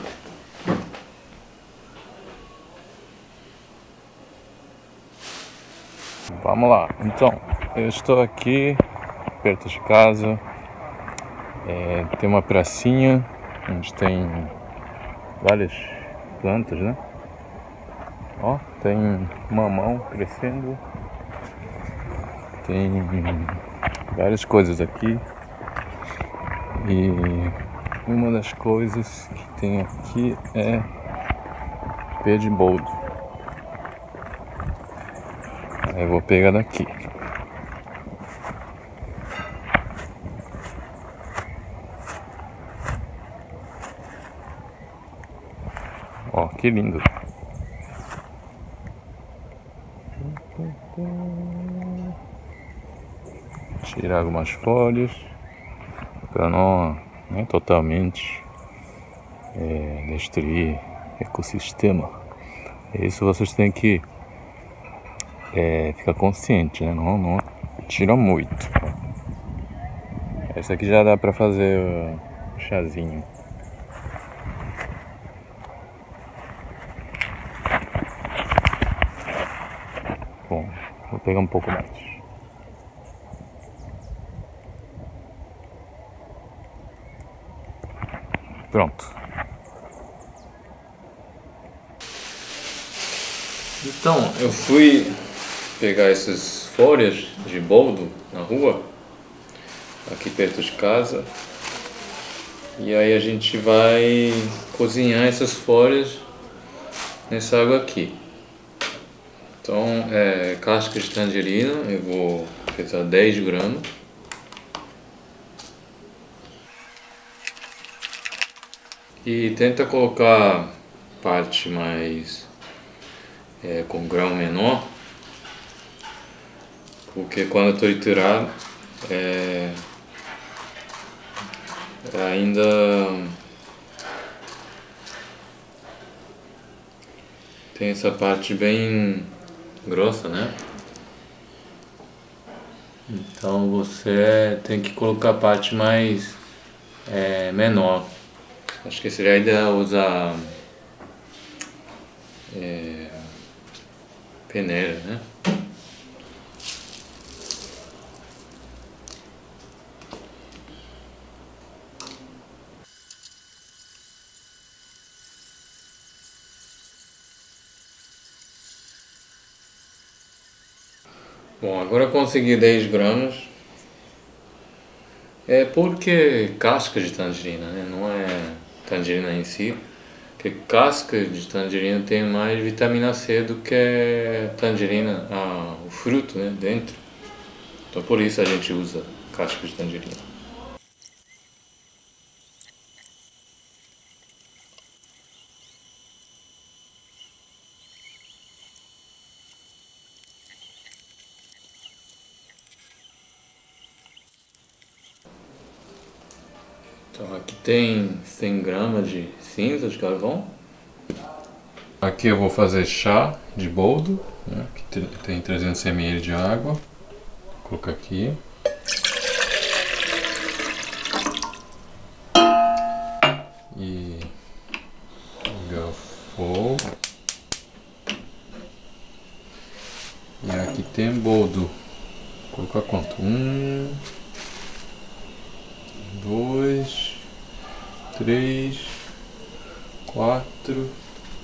Vamos lá, então eu estou aqui perto de casa, tem uma pracinha onde tem várias plantas, né? Ó, tem mamão crescendo, tem várias coisas aqui, e uma das coisas que tem aqui é pé de boldo. Aí eu vou pegar daqui. Ó, que lindo. Tirar algumas folhas para não totalmente destruir o ecossistema. Isso vocês têm que ficar consciente, né? Não tira muito. Essa aqui já dá para fazer o chazinho. Bom, vou pegar um pouco mais. Pronto. Então, eu fui pegar essas folhas de boldo na rua, aqui perto de casa. E aí a gente vai cozinhar essas folhas nessa água aqui. Então, casca de tangerina, eu vou pesar 10 gramas. E tenta colocar parte mais com grão menor, porque quando triturar ainda tem essa parte bem grossa, né? Então você tem que colocar a parte mais menor. Acho que seria a ideia usar peneira, né? Bom, agora eu consegui 10 gramas. É porque casca de tangerina, né? Não é tangerina em si. Porque casca de tangerina tem mais vitamina C do que tangerina, o fruto, né, dentro. Então por isso a gente usa casca de tangerina. Então aqui tem 100 gramas de cinza de carvão. Aqui eu vou fazer chá de boldo, né? Aqui tem 300 ml de água. Vou colocar aqui. E ligar o fogo. E aqui tem boldo. Vou colocar quanto? 2, 3, 4,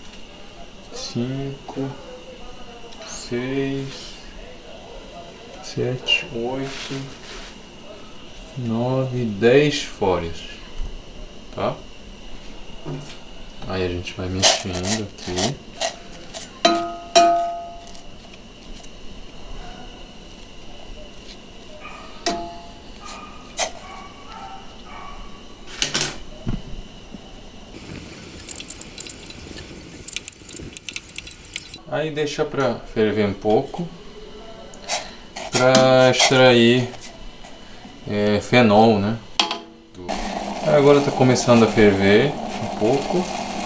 5, 6, 7, 8, 9, 10 folhas, tá? Aí a gente vai mexendo aqui.
Aí deixa para ferver um pouco para extrair fenol, né? Aí agora está começando a ferver um pouco.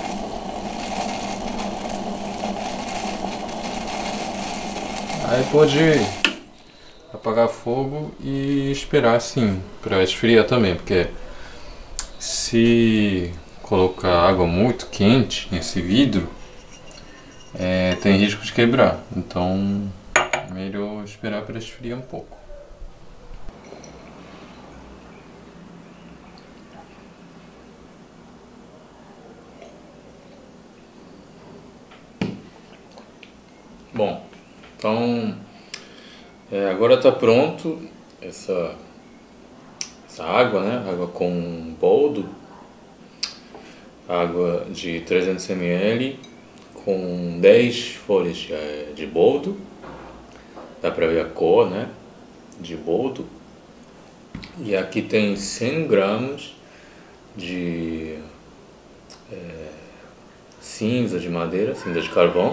Aí pode apagar fogo e esperar assim para esfriar também, porque se colocar água muito quente nesse vidro tem risco de quebrar, então é melhor esperar para esfriar um pouco.
Bom, então agora está pronto essa água, né? Água com boldo, água de 300 ml com 10 folhas de boldo, dá para ver a cor, né? De boldo. E aqui tem 100 gramas de cinza de madeira, cinza de carvão.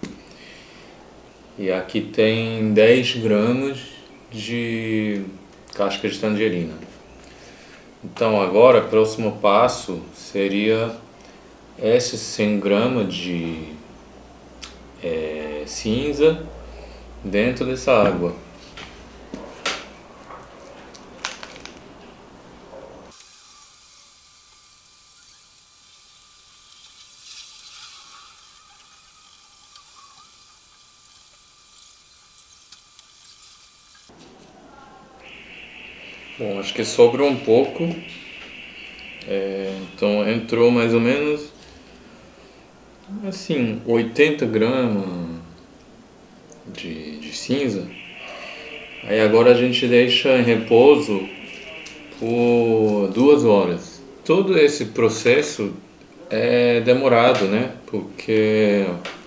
E aqui tem 10 gramas de casca de tangerina. Então agora o próximo passo seria esses 100 gramas de cinza dentro dessa água. Bom, acho que sobrou um pouco, então entrou mais ou menos assim 80 gramas de cinza. Aí agora a gente deixa em repouso por 2 horas. Todo esse processo é demorado, né? Porque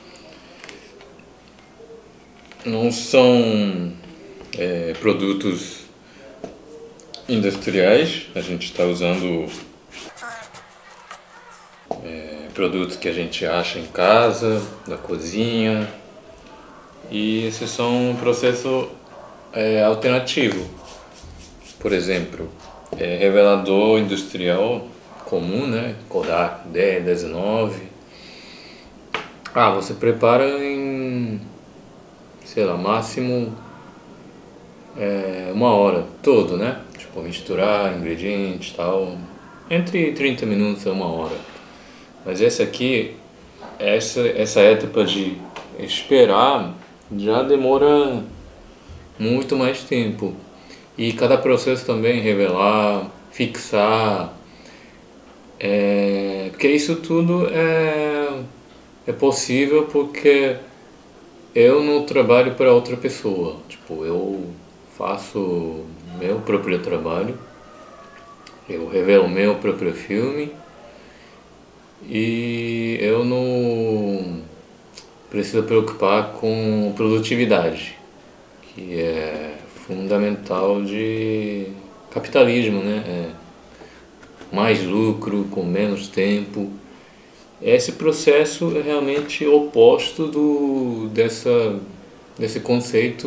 não são produtos industriais, a gente está usando produtos que a gente acha em casa, na cozinha, e esses são um processo alternativo. Por exemplo, revelador industrial comum, né? Kodak D19. Você prepara em, sei lá, máximo 1 hora todo, né? Tipo, misturar ingredientes e tal, entre 30 minutos a 1 hora. Mas esse aqui, essa etapa de esperar já demora muito mais tempo. E cada processo também, revelar, fixar, porque isso tudo é possível porque eu não trabalho para outra pessoa. Tipo, eu faço meu próprio trabalho, eu revelo meu próprio filme e eu não preciso preocupar com produtividade, que é fundamental de capitalismo, né? Mais lucro com menos tempo. Esse processo é realmente oposto desse conceito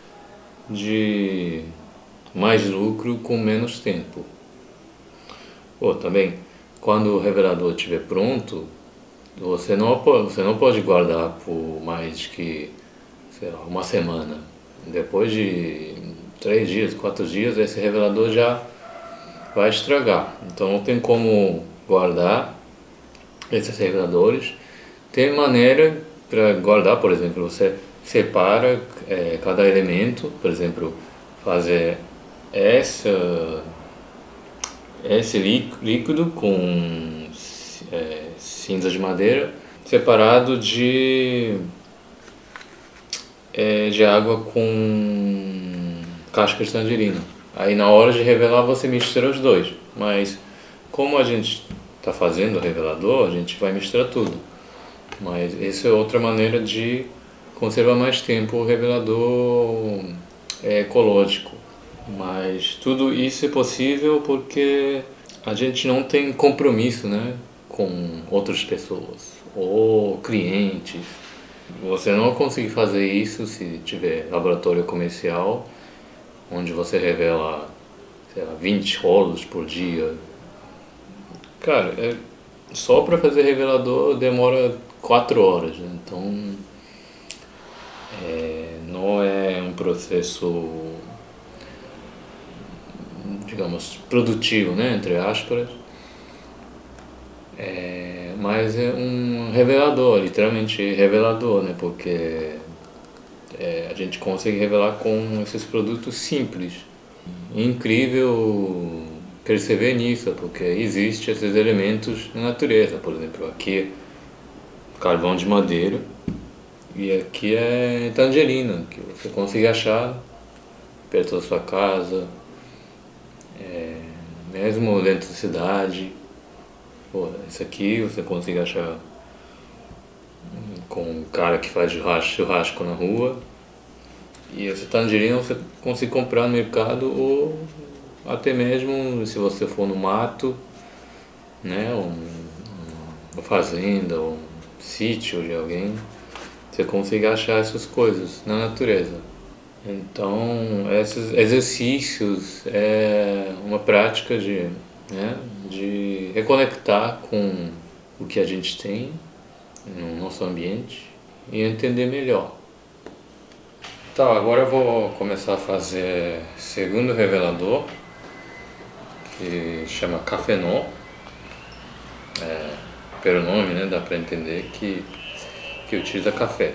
de mais lucro com menos tempo. Também, quando o revelador estiver pronto, você não pode guardar por mais que, sei lá, 1 semana. Depois de 3 dias, 4 dias, esse revelador já vai estragar. Então não tem como guardar esses reveladores. Tem maneira para guardar, por exemplo, você separa cada elemento, por exemplo, fazer esse líquido com cinza de madeira separado de água com casca de tangerina. Aí na hora de revelar você mistura os dois, mas como a gente está fazendo o revelador, a gente vai misturar tudo. Mas essa é outra maneira de conservar mais tempo o revelador ecológico. Mas tudo isso é possível porque a gente não tem compromisso, né, com outras pessoas ou clientes. Você não vai conseguir fazer isso se tiver laboratório comercial, onde você revela, sei lá, 20 rolos por dia. Cara, só para fazer revelador demora 4 horas, né? Então não é um processo, digamos, produtivo, né? Entre aspas. Mas é um revelador, literalmente revelador, né? Porque a gente consegue revelar com esses produtos simples. Incrível perceber nisso, porque existem esses elementos na natureza. Por exemplo, aqui carvão de madeira e aqui é tangerina, que você consegue achar perto da sua casa, mesmo dentro da cidade. Pô, isso aqui você consegue achar com um cara que faz churrasco na rua. E essa tangerina você consegue comprar no mercado ou até mesmo se você for no mato, né, uma fazenda ou um sítio de alguém, você consegue achar essas coisas na natureza. Então, esses exercícios é uma prática de reconectar com o que a gente tem no nosso ambiente e entender melhor. Então, agora eu vou começar a fazer segundo revelador, que chama Cafenol. Pelo nome, né, dá para entender que utiliza café.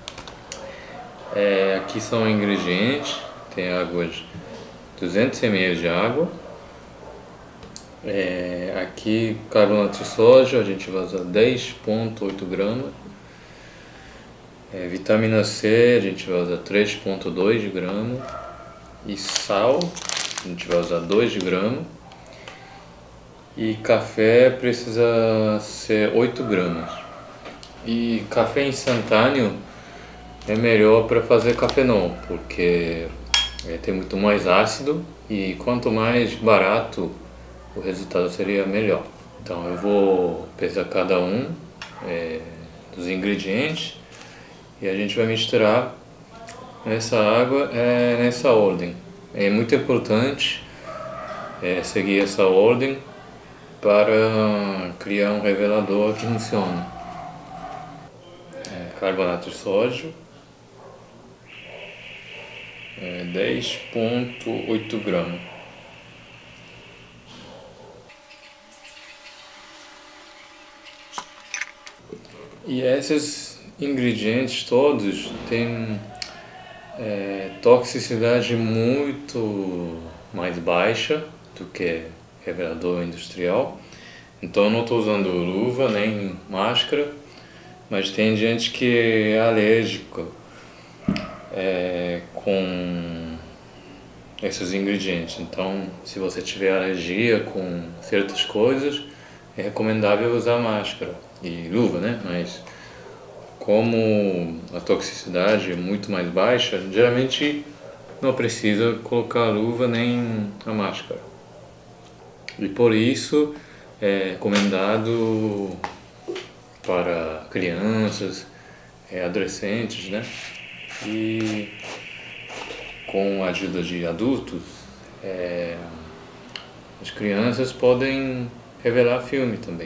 Aqui são ingredientes, tem água de 200 ml de água. Aqui carbonato de sódio, a gente vai usar 10,8 gramas. Vitamina C, a gente vai usar 3,2 gramas. E sal, a gente vai usar 2 gramas. E café precisa ser 8 gramas. E café instantâneo é melhor para fazer cafenol, porque tem muito mais ácido e quanto mais barato o resultado seria melhor. Então eu vou pesar cada um dos ingredientes e a gente vai misturar essa água nessa ordem. É muito importante seguir essa ordem para criar um revelador que funcione. Carbonato de sódio, 10,8 gramas. E esses ingredientes todos têm toxicidade muito mais baixa do que revelador industrial. Então eu não estou usando luva nem máscara, mas tem gente que é alérgica com esses ingredientes. Então, se você tiver alergia com certas coisas, é recomendável usar máscara e luva, né? Mas como a toxicidade é muito mais baixa, geralmente não precisa colocar a luva nem a máscara. E por isso é recomendado para crianças, adolescentes, né? E com a ajuda de adultos, as crianças podem revelar filme também.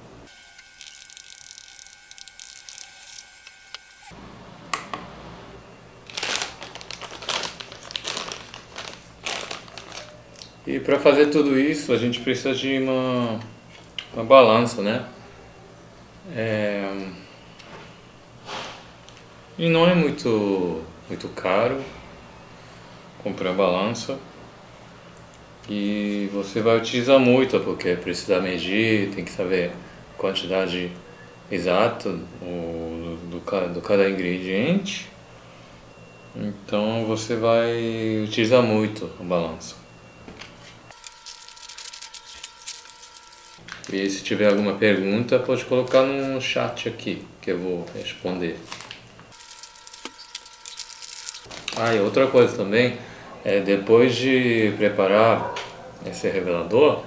E para fazer tudo isso a gente precisa de uma balança, né? E não é muito caro comprar balança. E você vai utilizar muito, porque precisa medir, tem que saber a quantidade exata do cada ingrediente. Então você vai utilizar muito a balança. E se tiver alguma pergunta, pode colocar no chat aqui, que eu vou responder. E outra coisa também, depois de preparar esse revelador,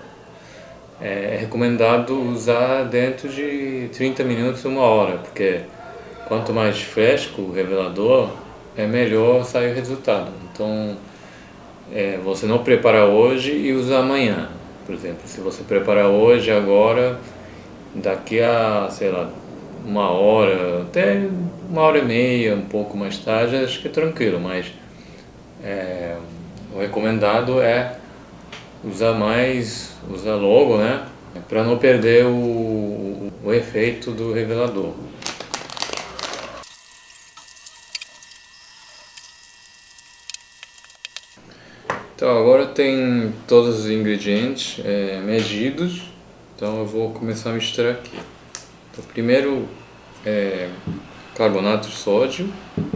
é recomendado usar dentro de 30 minutos, 1 hora, porque quanto mais fresco o revelador, é melhor sair o resultado. Então, você não prepara hoje e usa amanhã. Por exemplo, se você preparar hoje, agora, daqui a, sei lá, 1 hora, até 1 hora e meia, um pouco mais tarde, acho que é tranquilo, mas o recomendado é usar logo, né? Para não perder o efeito do revelador. Então agora tem todos os ingredientes medidos, então eu vou começar a misturar aqui. Então, primeiro carbonato de sódio,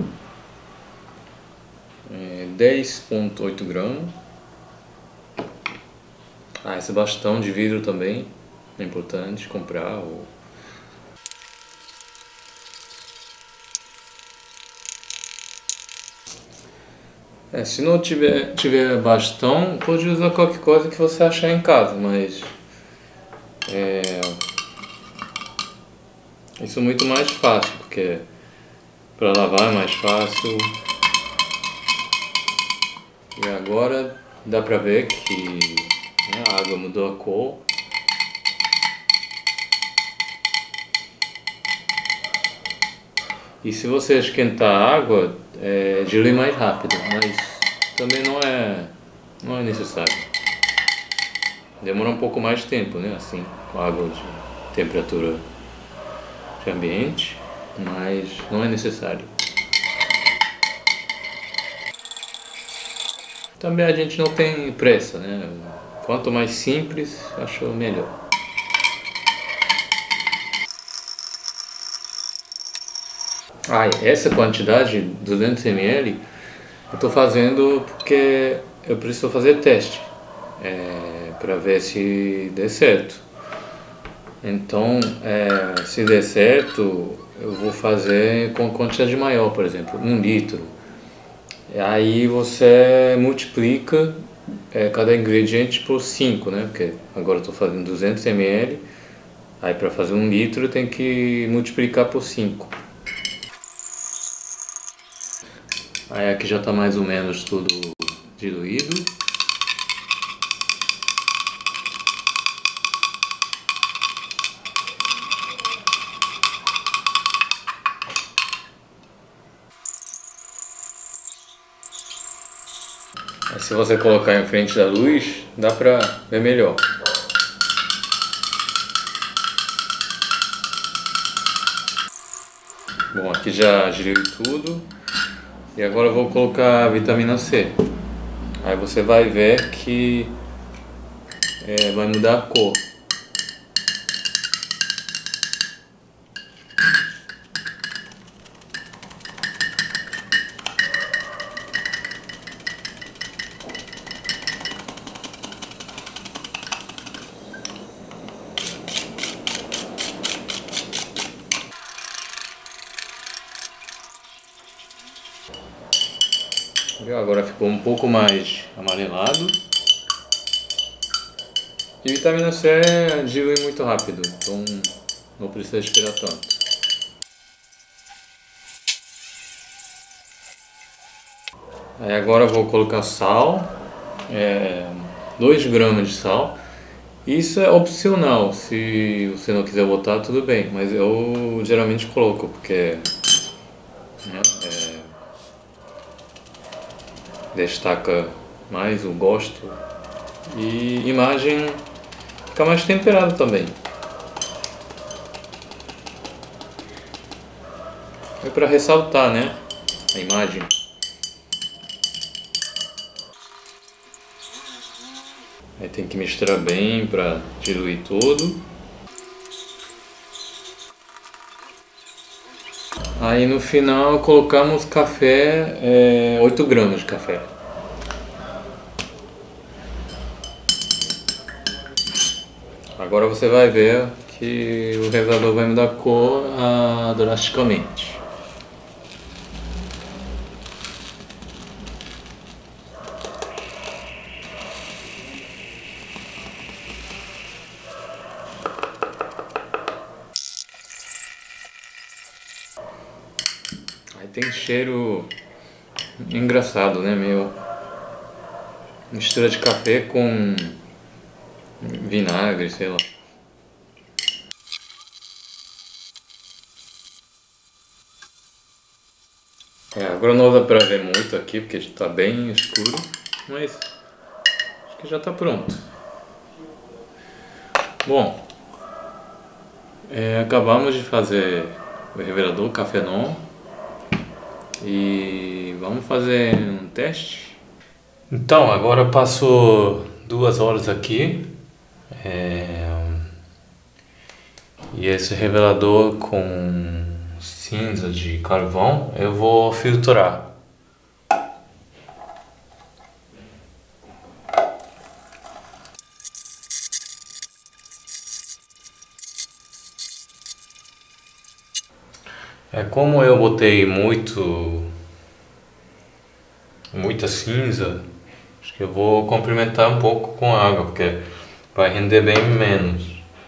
10,8 gramas. Esse bastão de vidro também é importante comprar. Se não tiver bastão, pode usar qualquer coisa que você achar em casa, mas isso é muito mais fácil, porque para lavar é mais fácil. E agora dá pra ver que a água mudou a cor. E se você esquentar a água, dilui mais rápido, mas também não é necessário. Demora um pouco mais de tempo, né? Assim, com água de temperatura de ambiente, mas não é necessário. Também a gente não tem pressa, né? Quanto mais simples, acho melhor. Essa quantidade, 200 ml, eu estou fazendo porque eu preciso fazer teste para ver se der certo. Então, se der certo, eu vou fazer com quantidade maior, por exemplo, 1 litro. Aí você multiplica cada ingrediente por 5, né? Porque agora eu estou fazendo 200 ml, aí para fazer 1 litro tem que multiplicar por 5. Aí aqui já está mais ou menos tudo diluído. Aí, se você colocar em frente da luz, dá para ver melhor. Bom, aqui já diluí tudo. E agora eu vou colocar a vitamina C. Aí você vai ver que vai mudar a cor. Agora ficou um pouco mais amarelado. E vitamina C dilui muito rápido, então não precisa esperar tanto. Aí agora eu vou colocar sal, 2 gramas de sal. Isso é opcional, se você não quiser botar tudo bem, mas eu geralmente coloco porque destaca mais o gosto e imagem fica mais temperada também. É para ressaltar, né, a imagem. Aí tem que misturar bem para diluir tudo. Aí no final colocamos café, 8 gramas de café. Agora você vai ver que o revelador vai mudar a cor drasticamente. Aí tem cheiro engraçado, né? Meio mistura de café com vinagre, sei lá. Agora não dá pra ver muito aqui porque está bem escuro, mas acho que já está pronto. Bom, acabamos de fazer o revelador Café Non e vamos fazer um teste. Então, agora passou 2 horas aqui e esse revelador com cinza de carvão eu vou filtrar. Como eu botei muita cinza, acho que eu vou complementar um pouco com água, porque vai render bem menos.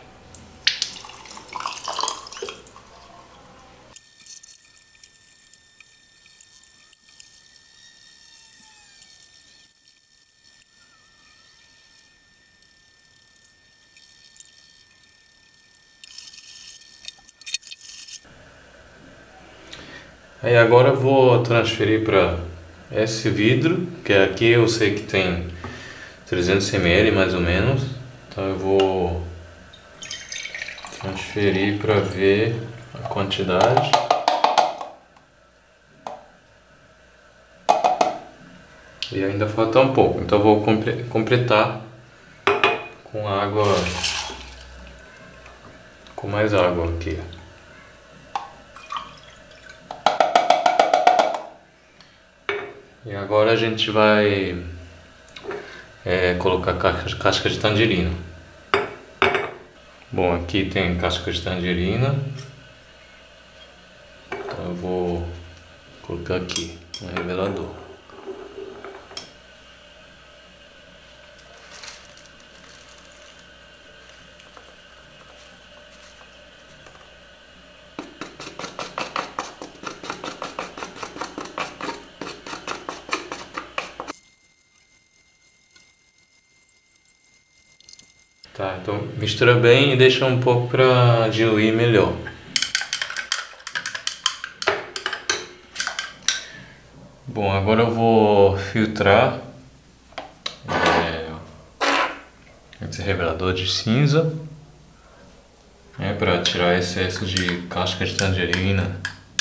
Aí agora eu vou transferir para esse vidro, que aqui eu sei que tem 300 ml mais ou menos, então eu vou transferir para ver a quantidade. E ainda falta um pouco, então eu vou completar com água, com mais água aqui. E agora a gente vai colocar casca de tangerina. Bom, aqui tem casca de tangerina, então eu vou colocar aqui no revelador. Tá, então mistura bem e deixa um pouco para diluir melhor. Bom, agora eu vou filtrar esse revelador de cinza para tirar excesso de casca de tangerina.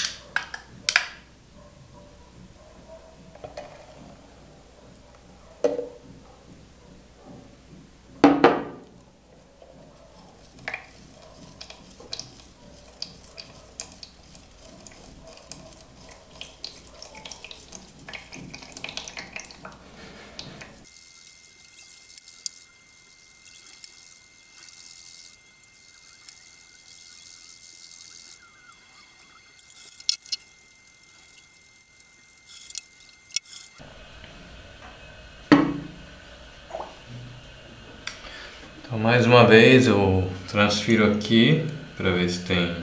Então, mais uma vez eu transfiro aqui para ver se tem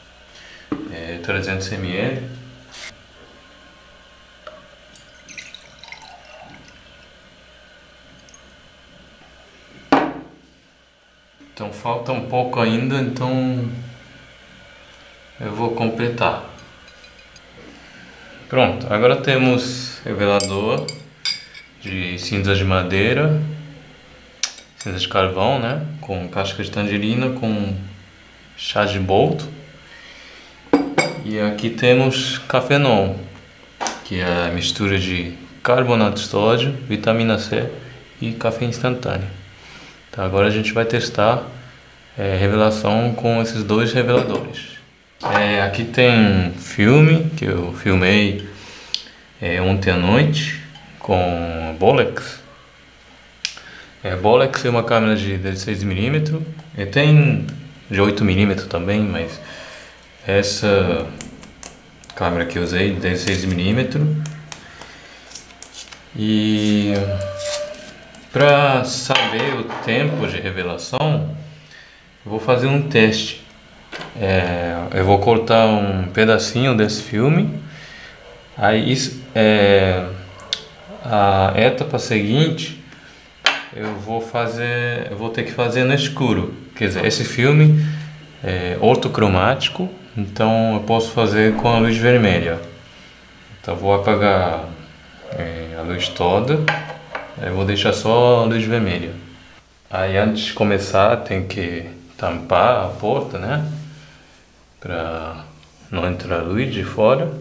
300 ml. Então falta um pouco ainda, então eu vou completar. Pronto, agora temos revelador de cinza de madeira, cinza de carvão, né? Com casca de tangerina, com chá de boldo. E aqui temos Café Non, que é a mistura de carbonato de sódio, vitamina C e café instantâneo. Então agora a gente vai testar revelação com esses 2 reveladores. Aqui tem filme que eu filmei ontem à noite com Bolex. Bolex é uma câmera de 16mm, e tem de 8mm também, mas essa câmera que eu usei de 16mm. E para saber o tempo de revelação, eu vou fazer um teste. Eu vou cortar um pedacinho desse filme
Aí a etapa seguinte eu vou ter que fazer no escuro. Quer dizer, esse filme é ortocromático, então eu posso fazer com a luz vermelha. Então vou apagar a luz toda, eu vou deixar só a luz vermelha. Aí antes de começar tem que tampar a porta, né? Pra não entrar luz de fora.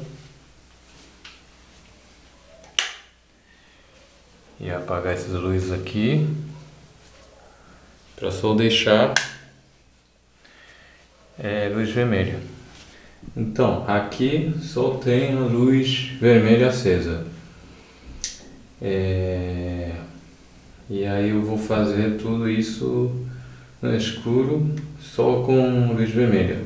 E apagar essas luzes aqui. Pra só deixar luz vermelha. Então, aqui só tem a luz vermelha acesa. E aí eu vou fazer tudo isso no escuro, só com luz vermelha.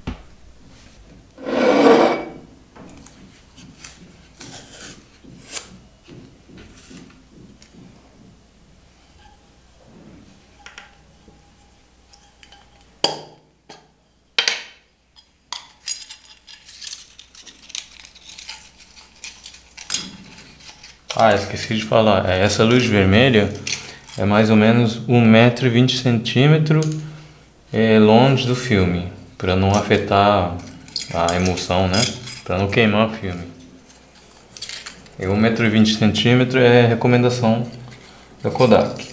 Esqueci de falar, essa luz vermelha é mais ou menos 1,20 m longe do filme, para não afetar a emoção, né? Para não queimar o filme. E 1,20 m é a recomendação da Kodak.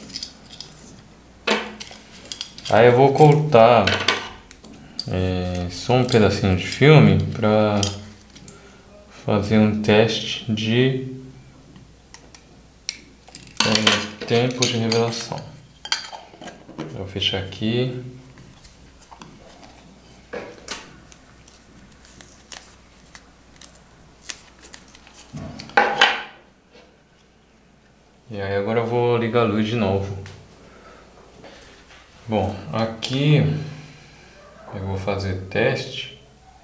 Aí eu vou cortar só um pedacinho de filme para fazer um teste de tempo de revelação. Vou fechar aqui. E aí agora eu vou ligar a luz de novo. Bom, aqui eu vou fazer teste.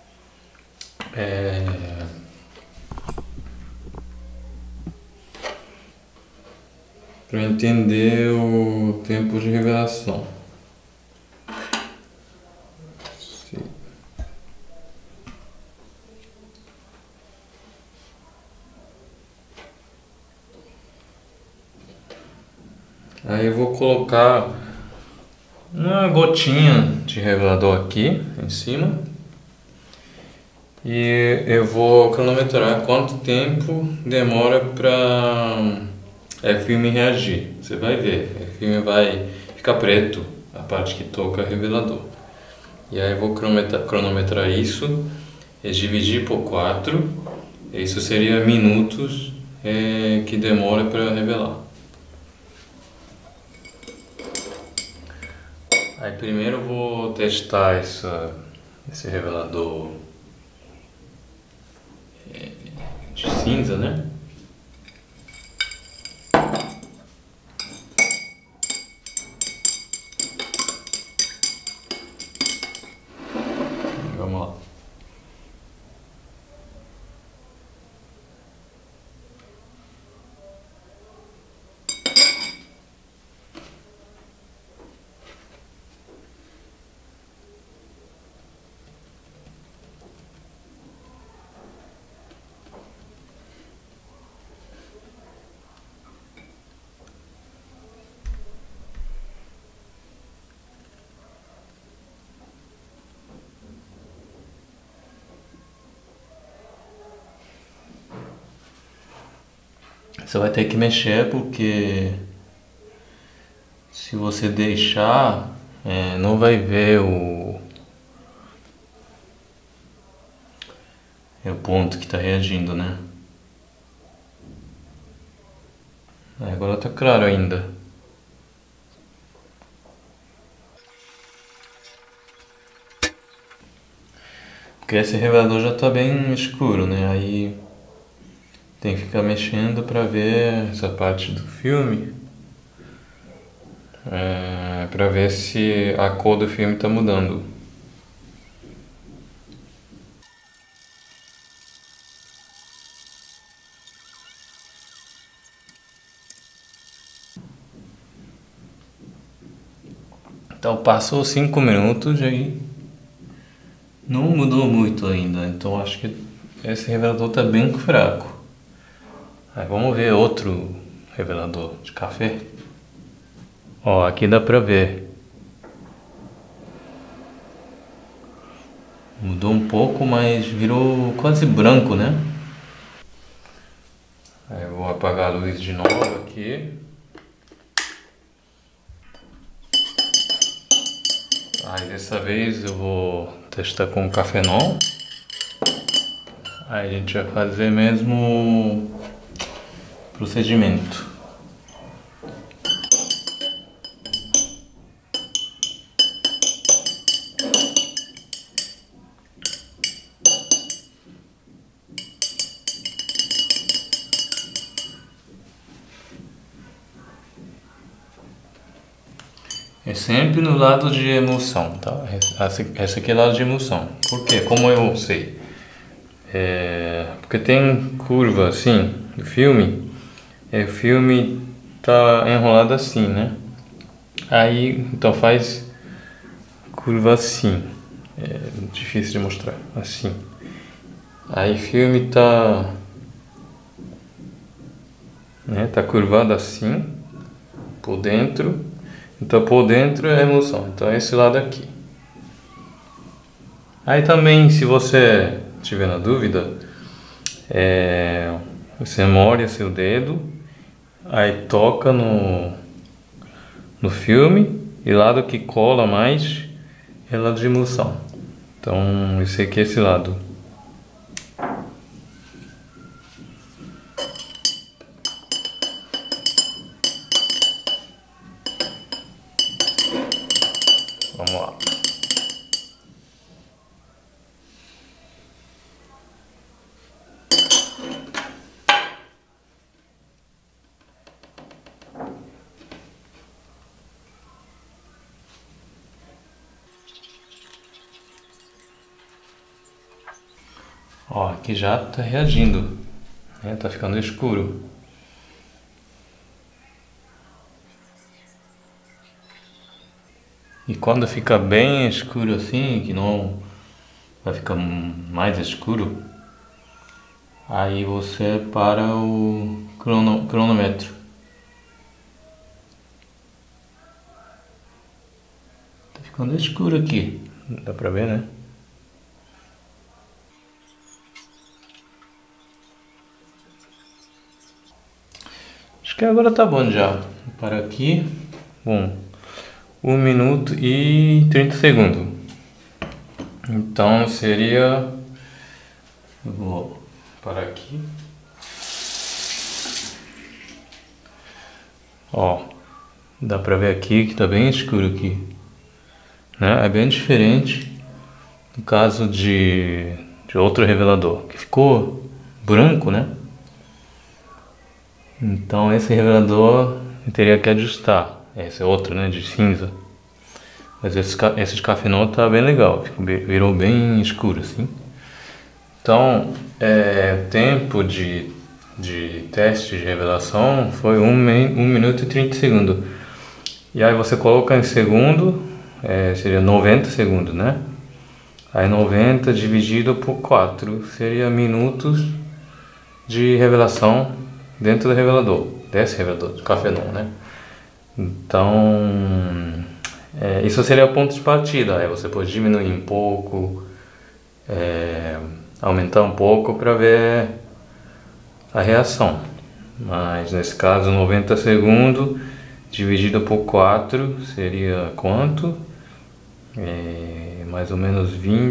Para entender o tempo de revelação. Sim. Aí eu vou colocar uma gotinha de revelador aqui em cima e eu vou cronometrar quanto tempo demora para o filme reagir. Você vai ver, o filme vai ficar preto, a parte que toca revelador. E aí eu vou cronometrar isso e dividir por 4. Isso seria minutos que demora para revelar. Aí primeiro eu vou testar esse revelador de cinza, né? Vamos lá. Você vai ter que mexer porque se você deixar, não vai ver o ponto que está reagindo, né? Agora tá claro ainda. Porque esse revelador já tá bem escuro, né? Aí tem que ficar mexendo para ver essa parte do filme, para ver se a cor do filme está mudando. Então passou 5 minutos e aí não mudou muito ainda, então acho que Esse revelador tá bem fraco. Aí vamos ver outro revelador de café. Ó, aqui dá pra ver. Mudou um pouco, mas virou quase branco, né? Aí eu vou apagar a luz de novo aqui. Aí dessa vez eu vou testar com cafenol. Aí a gente vai fazer mesmo o procedimento. É sempre no lado de emulsão, tá? Essa aqui é o lado de emulsão. Por quê? Como eu sei? Porque tem curva assim no filme. O filme tá enrolado assim, né? Aí, então faz curva assim. É difícil de mostrar. Assim. Aí o filme tá... né? Tá curvado assim. Por dentro. Então por dentro é a emulsão. Então é esse lado aqui. Aí também, se você tiver na dúvida, você molha seu dedo, aí toca no filme, e lado que cola mais é lado de emulsão. Então esse aqui é esse lado. Vamos lá. Ó, aqui já tá reagindo, né? Tá ficando escuro. E quando fica bem escuro assim, que não vai ficar mais escuro, aí você para o cronômetro. Tá ficando escuro aqui, dá pra ver, né? Acho que agora tá bom já. Para aqui. Bom, 1 minuto e 30 segundos. Então seria... eu vou parar aqui. Ó, dá pra ver aqui que tá bem escuro aqui, né? É bem diferente do caso de outro revelador, que ficou branco, né? Então esse revelador eu teria que ajustar. Esse é outro, né, de cinza. Mas esse de cafenol tá bem legal, virou bem escuro assim. Então, tempo de teste de revelação foi 1 minuto e 30 segundos. E aí você coloca em segundo, seria 90 segundos, né? Aí 90 dividido por 4 seria minutos de revelação dentro do revelador, desse revelador, de cafenol, né? Então, isso seria o ponto de partida. Aí você pode diminuir um pouco, aumentar um pouco para ver a reação. Mas nesse caso 90 segundos dividido por 4 seria quanto? Mais ou menos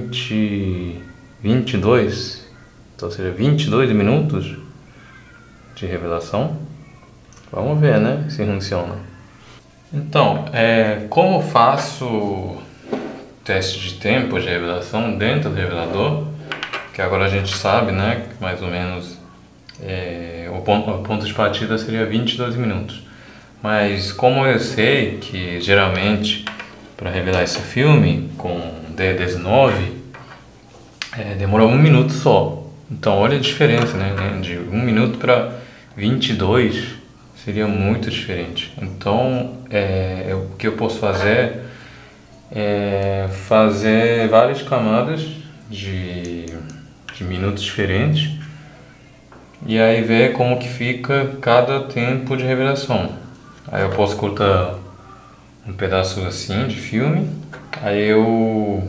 22. Então seria 22 minutos de revelação. Vamos ver, né, se funciona. Então, como faço teste de tempo de revelação dentro do revelador, que agora a gente sabe, né, que mais ou menos o ponto de partida seria 22 minutos. Mas como eu sei que geralmente para revelar esse filme com D19 demora 1 minuto só. Então olha a diferença, né, de 1 minuto para 22 seria muito diferente. Então o que eu posso fazer é fazer várias camadas de de minutos diferentes e aí ver como que fica cada tempo de revelação. Aí eu posso cortar um pedaço assim de filme, aí eu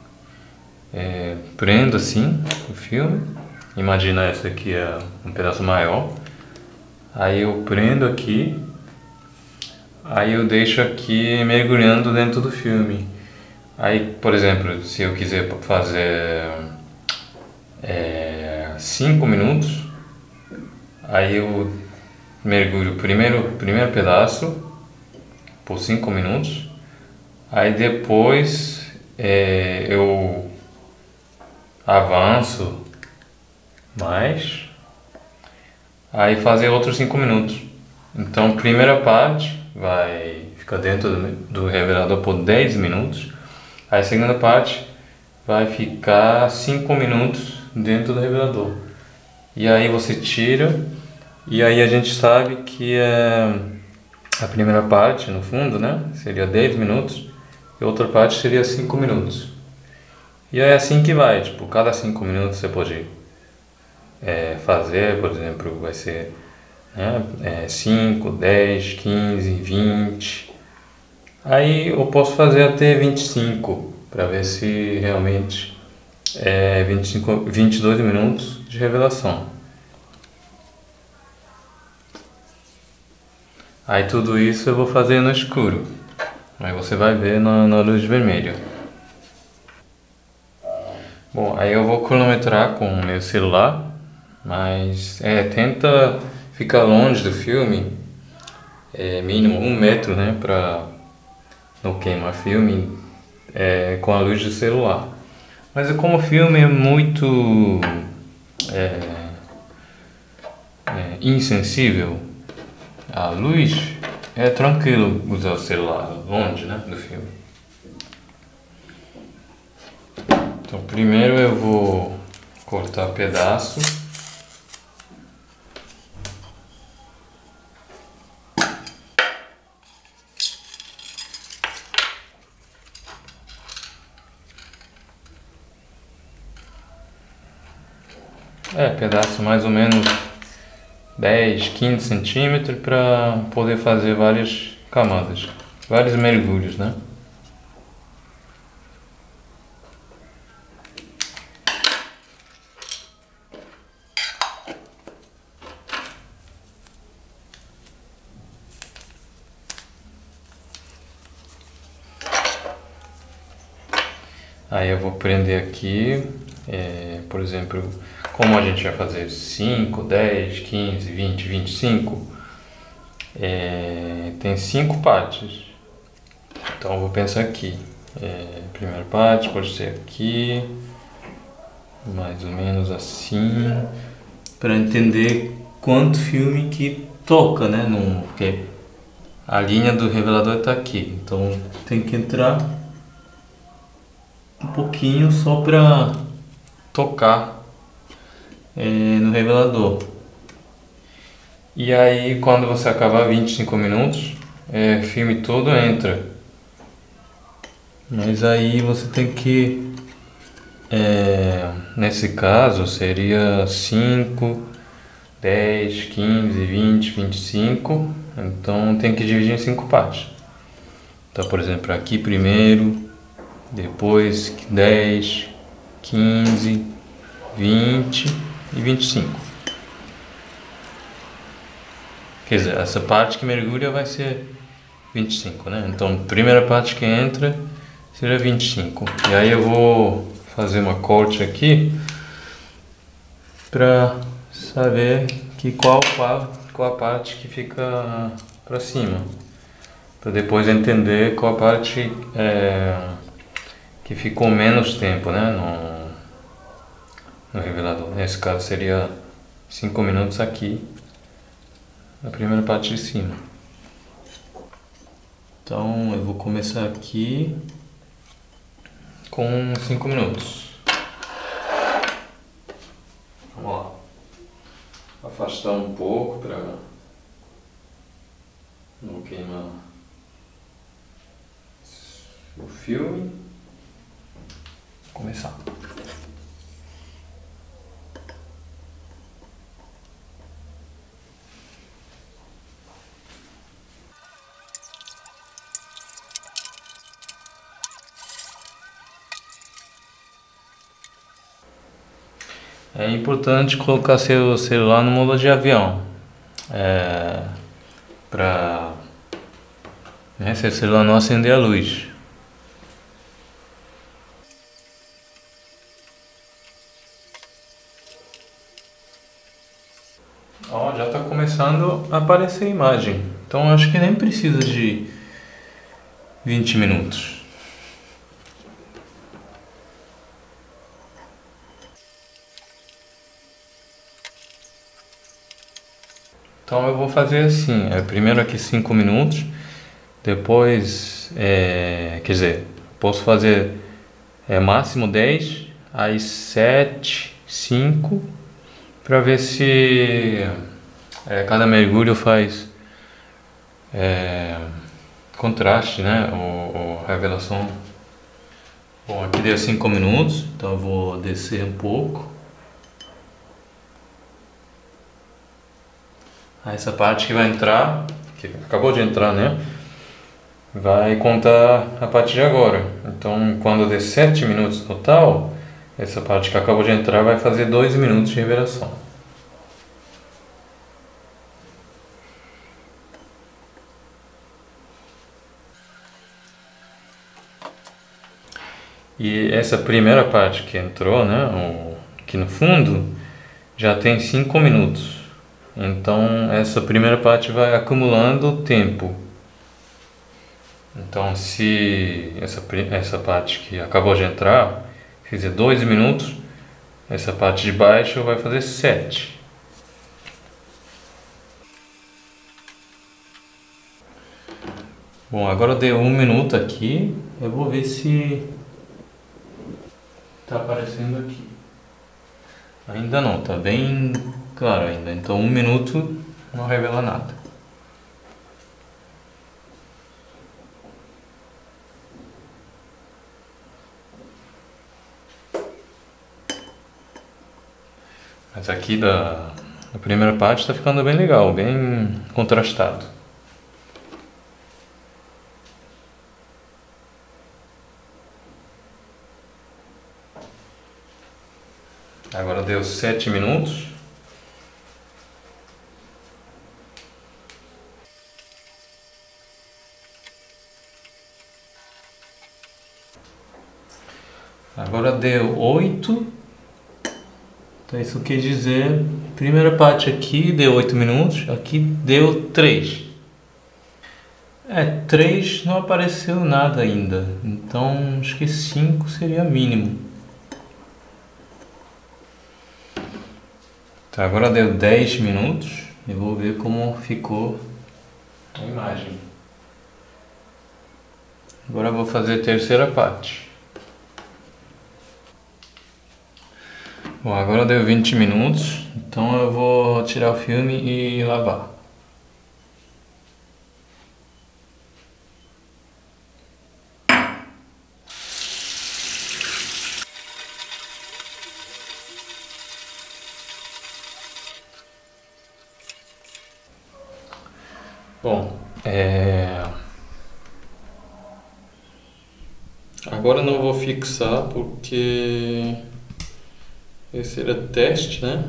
prendo assim o filme, imagina esse aqui é um pedaço maior, aí eu prendo aqui, aí eu deixo aqui mergulhando dentro do filme. Aí, por exemplo, se eu quiser fazer 5 minutos, aí eu mergulho primeiro pedaço por 5 minutos, aí depois eu avanço mais, aí fazer outros 5 minutos. Então, primeira parte vai ficar dentro do revelador por 10 minutos, aí a segunda parte vai ficar 5 minutos dentro do revelador. E aí você tira, e aí a gente sabe que a primeira parte, no fundo, né, seria 10 minutos, e a outra parte seria 5 minutos. E é assim que vai, tipo, cada 5 minutos você pode fazer, por exemplo, vai ser 5, 10, 15, 20. Aí eu posso fazer até 25, para ver se realmente 22 minutos de revelação. Aí tudo isso eu vou fazer no escuro. Aí você vai ver na luz vermelha. Bom, aí eu vou cronometrar com o meu celular, mas tenta ficar longe do filme, mínimo 1 metro, né, para não queimar filme com a luz do celular. Mas como o filme é muito insensível à luz, é tranquilo usar o celular longe, né, do filme. Então primeiro eu vou cortar pedaço. Pedaço mais ou menos 10, 15 centímetros para poder fazer várias camadas, vários mergulhos, né? Aí eu vou prender aqui, por exemplo, como a gente vai fazer 5, 10, 15, 20, 25, tem 5 partes. Então eu vou pensar aqui, primeira parte pode ser aqui, mais ou menos assim, para entender quanto filme que toca, né? Porque a linha do revelador está aqui, então tem que entrar um pouquinho só para tocar no revelador. E aí quando você acabar 25 minutos, o filme todo entra. Mas aí você tem que, nesse caso seria 5, 10, 15, 20, 25. Então tem que dividir em 5 partes. Então, por exemplo, aqui primeiro, depois 10, 15, 20 e 25. Quer dizer, essa parte que mergulha vai ser 25, né? Então, a primeira parte que entra será 25. E aí eu vou fazer uma corte aqui para saber qual a parte que fica para cima. Para depois entender qual a parte que ficou menos tempo, né, no revelador. Nesse caso seria 5 minutos aqui, na primeira parte de cima. Então eu vou começar aqui com 5 minutos. Vamos lá. Afastar um pouco para não queimar o filme. Começar. É importante colocar seu celular no modo de avião. Para seu celular não acender a luz. Ó, já está começando a aparecer a imagem. Então acho que nem precisa de 20 minutos. Então eu vou fazer assim, primeiro aqui 5 minutos, depois, quer dizer, posso fazer máximo 10, aí 7, 5, para ver se cada mergulho faz contraste, né, ou revelação. Bom, aqui deu 5 minutos, então eu vou descer um pouco. Essa parte que vai entrar, que acabou de entrar, né? Vai contar a partir de agora. Então, quando der 7 minutos total, essa parte que acabou de entrar vai fazer 2 minutos de revelação. E essa primeira parte que entrou, né? Aqui no fundo, já tem 5 minutos. Então essa primeira parte vai acumulando tempo. Então se essa parte que acabou de entrar fizer 2 minutos, essa parte de baixo vai fazer 7. Bom, agora deu 1 minuto aqui, eu vou ver se está aparecendo aqui. Ainda não, tá bem claro ainda, então 1 minuto não revela nada. Mas aqui da primeira parte está ficando bem legal, bem contrastado. Agora deu 7 minutos. Agora deu 8. Então isso quer dizer, primeira parte aqui deu 8 minutos, aqui deu 3. 3 não apareceu nada ainda, então acho que 5 seria mínimo. Tá, agora deu 10 minutos, eu vou ver como ficou a imagem. Agora eu vou fazer a terceira parte. Bom, agora deu 20 minutos, então eu vou tirar o filme e lavar. Bom, agora não vou fixar porque esse era teste, né?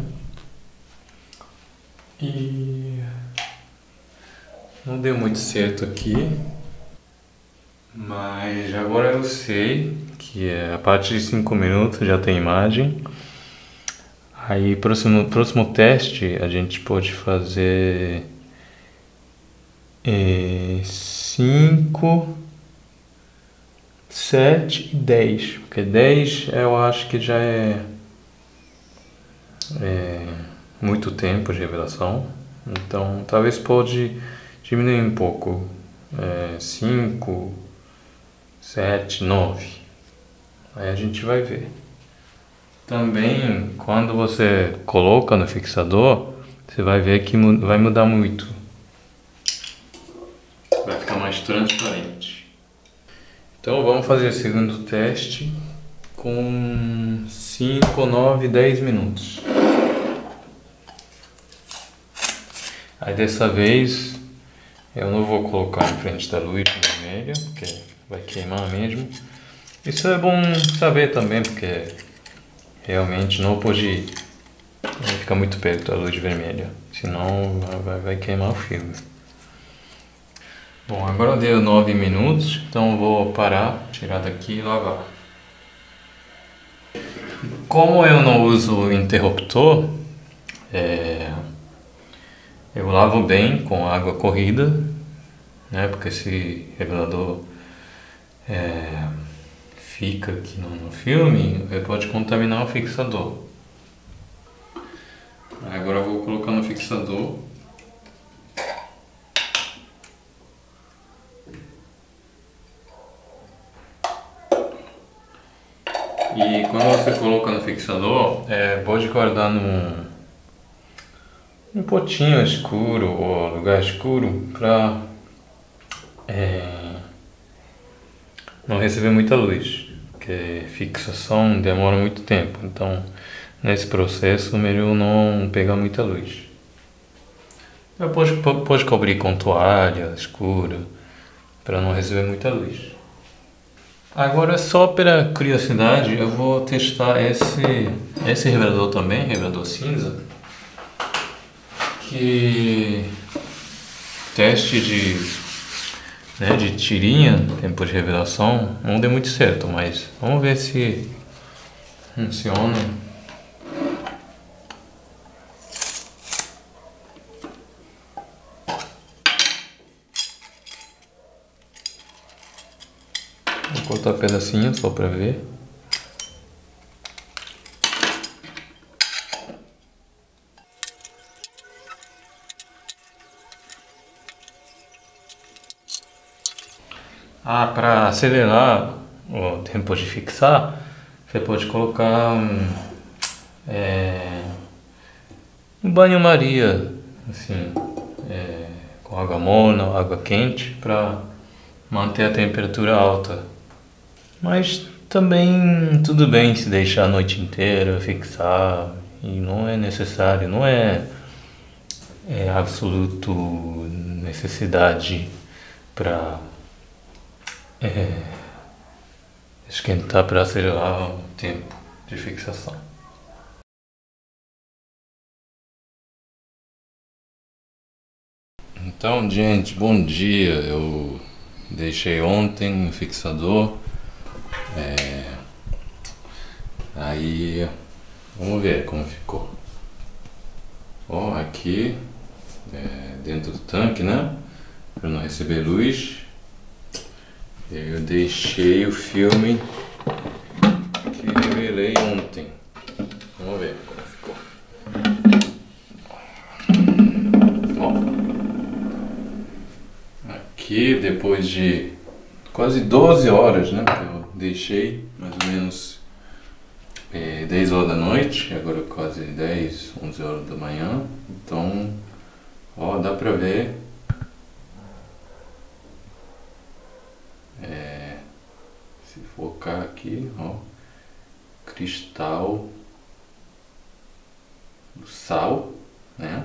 E não deu muito certo aqui, mas agora eu sei que a partir de 5 minutos já tem imagem. Aí próximo teste a gente pode fazer 5, 7 e 10, porque 10 eu acho que já é muito tempo de revelação, então talvez pode diminuir um pouco, 5, 7, 9, aí a gente vai ver. Também quando você coloca no fixador, você vai ver que vai mudar muito, vai ficar mais transparente. Então vamos fazer o segundo teste com 5, 9, 10 minutos. Aí dessa vez eu não vou colocar em frente da luz vermelha, porque vai queimar mesmo. Isso é bom saber também, porque realmente não pode Não fica muito perto da luz vermelha, senão vai queimar o filme. Bom, agora deu 9 minutos, então vou parar, tirar daqui e lavar. Como eu não uso interruptor, eu lavo bem com água corrida, né? Porque esse revelador fica aqui no filme, pode contaminar o fixador. Agora eu vou colocar no fixador. E quando você coloca no fixador, pode guardar num potinho escuro ou lugar escuro para não receber muita luz, porque fixação demora muito tempo, então nesse processo melhor não pegar muita luz. Pode cobrir com toalha escura para não receber muita luz. Agora, só pela curiosidade, eu vou testar esse revelador também, revelador cinza, que teste de tirinha, tempo de revelação, não deu muito certo, mas vamos ver se funciona. Vou cortar pedacinhos só para ver. Para acelerar o tempo de fixar, você pode colocar um banho-maria, assim, com água morna, água quente, para manter a temperatura alta. Mas também tudo bem se deixar a noite inteira, fixar, e não é necessário, não é absoluto necessidade para esquentar para acelerar o tempo de fixação. Então, gente, bom dia. Eu deixei ontem o fixador. Aí vamos ver como ficou. Ó, aqui dentro do tanque, né? Para não receber luz. Eu deixei o filme que revelei ontem. Vamos ver como ficou. Ó, aqui depois de quase 12 horas, né? Que eu deixei mais ou menos 10 horas da noite, agora quase 10, 11 horas da manhã. Então, ó, dá pra ver. Se focar aqui, ó, cristal do sal, né?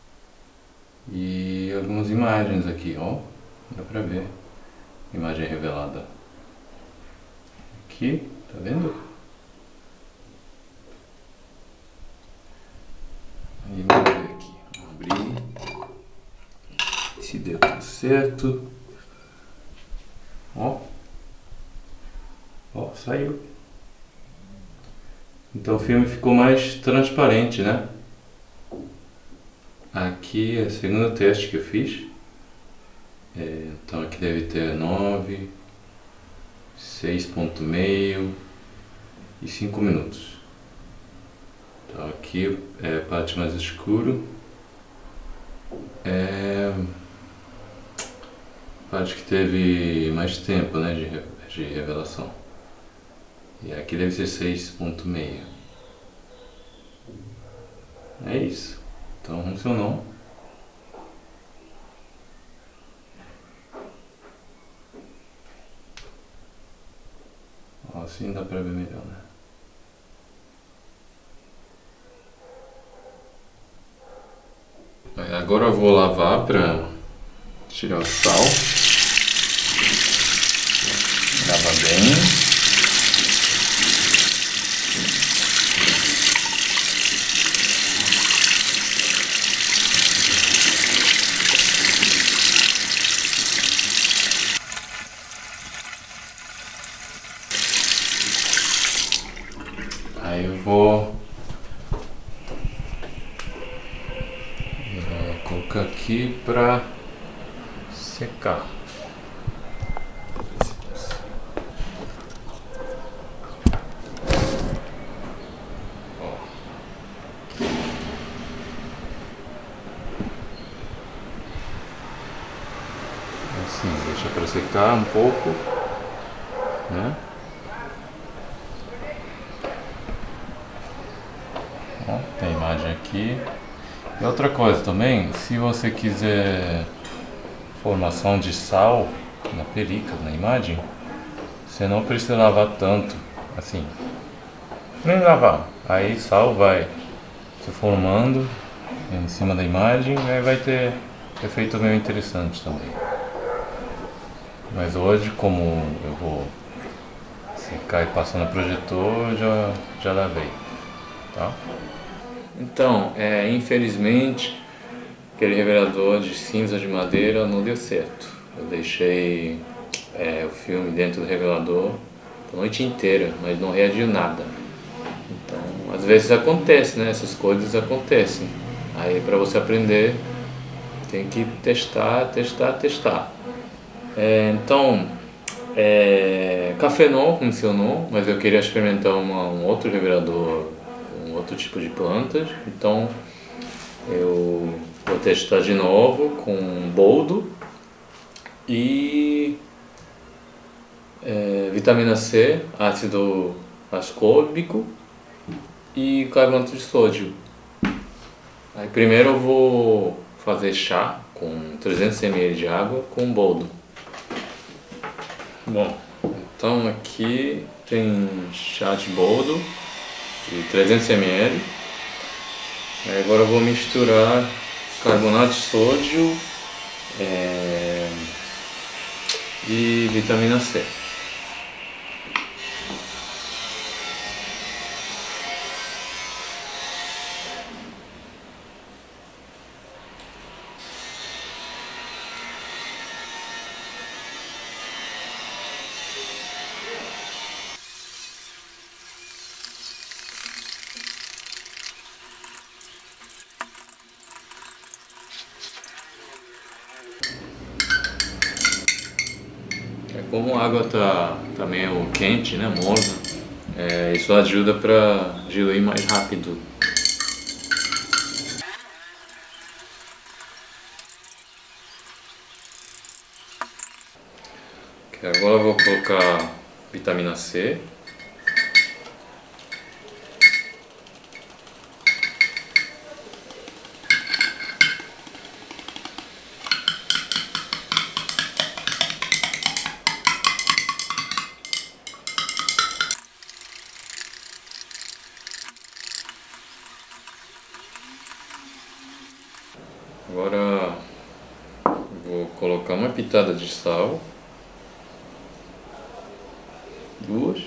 E algumas imagens aqui, ó, dá pra ver. Imagem revelada. Aqui, tá vendo? Aí vamos ver aqui, abrir, se deu tudo certo. Ó, saiu. Então o filme ficou mais transparente, né? Aqui é o segundo teste que eu fiz. Então aqui deve ter 9, 6,5 e 5 minutos. Então aqui é a parte mais escura. Parte que teve mais tempo, né, de revelação. E aqui deve ser 6,5. É isso. Então funcionou. Ó, assim dá pra ver melhor, né? Agora eu vou lavar pra tirar o sal. Lava bem. colocar aqui para secar. Assim, deixa para secar um pouco, né? Ó, tem a imagem aqui. E outra coisa também, se você quiser formação de sal na película, na imagem, você não precisa lavar tanto, assim, nem lavar. Aí sal vai se formando em cima da imagem, aí vai ter efeito meio interessante também. Mas hoje, como eu vou secar e passar no projetor, eu já lavei, tá? Então, infelizmente, aquele revelador de cinza de madeira não deu certo. Eu deixei o filme dentro do revelador a noite inteira, mas não reagiu nada. Então, às vezes acontece, né? Essas coisas acontecem. Aí, para você aprender, tem que testar. Então, Café não funcionou, mas eu queria experimentar um outro revelador, um outro tipo de plantas. Então, eu vou testar de novo com boldo e vitamina C, ácido ascórbico e carbonato de sódio. Aí primeiro eu vou fazer chá com 300 ml de água com boldo. Bom, então aqui tem chá de boldo de 300 ml. Agora eu vou misturar carbonato de sódio e vitamina C. Como a água tá meio quente, né, morna, isso ajuda para diluir mais rápido. Agora eu vou colocar vitamina C. Agora vou colocar uma pitada de sal, 2,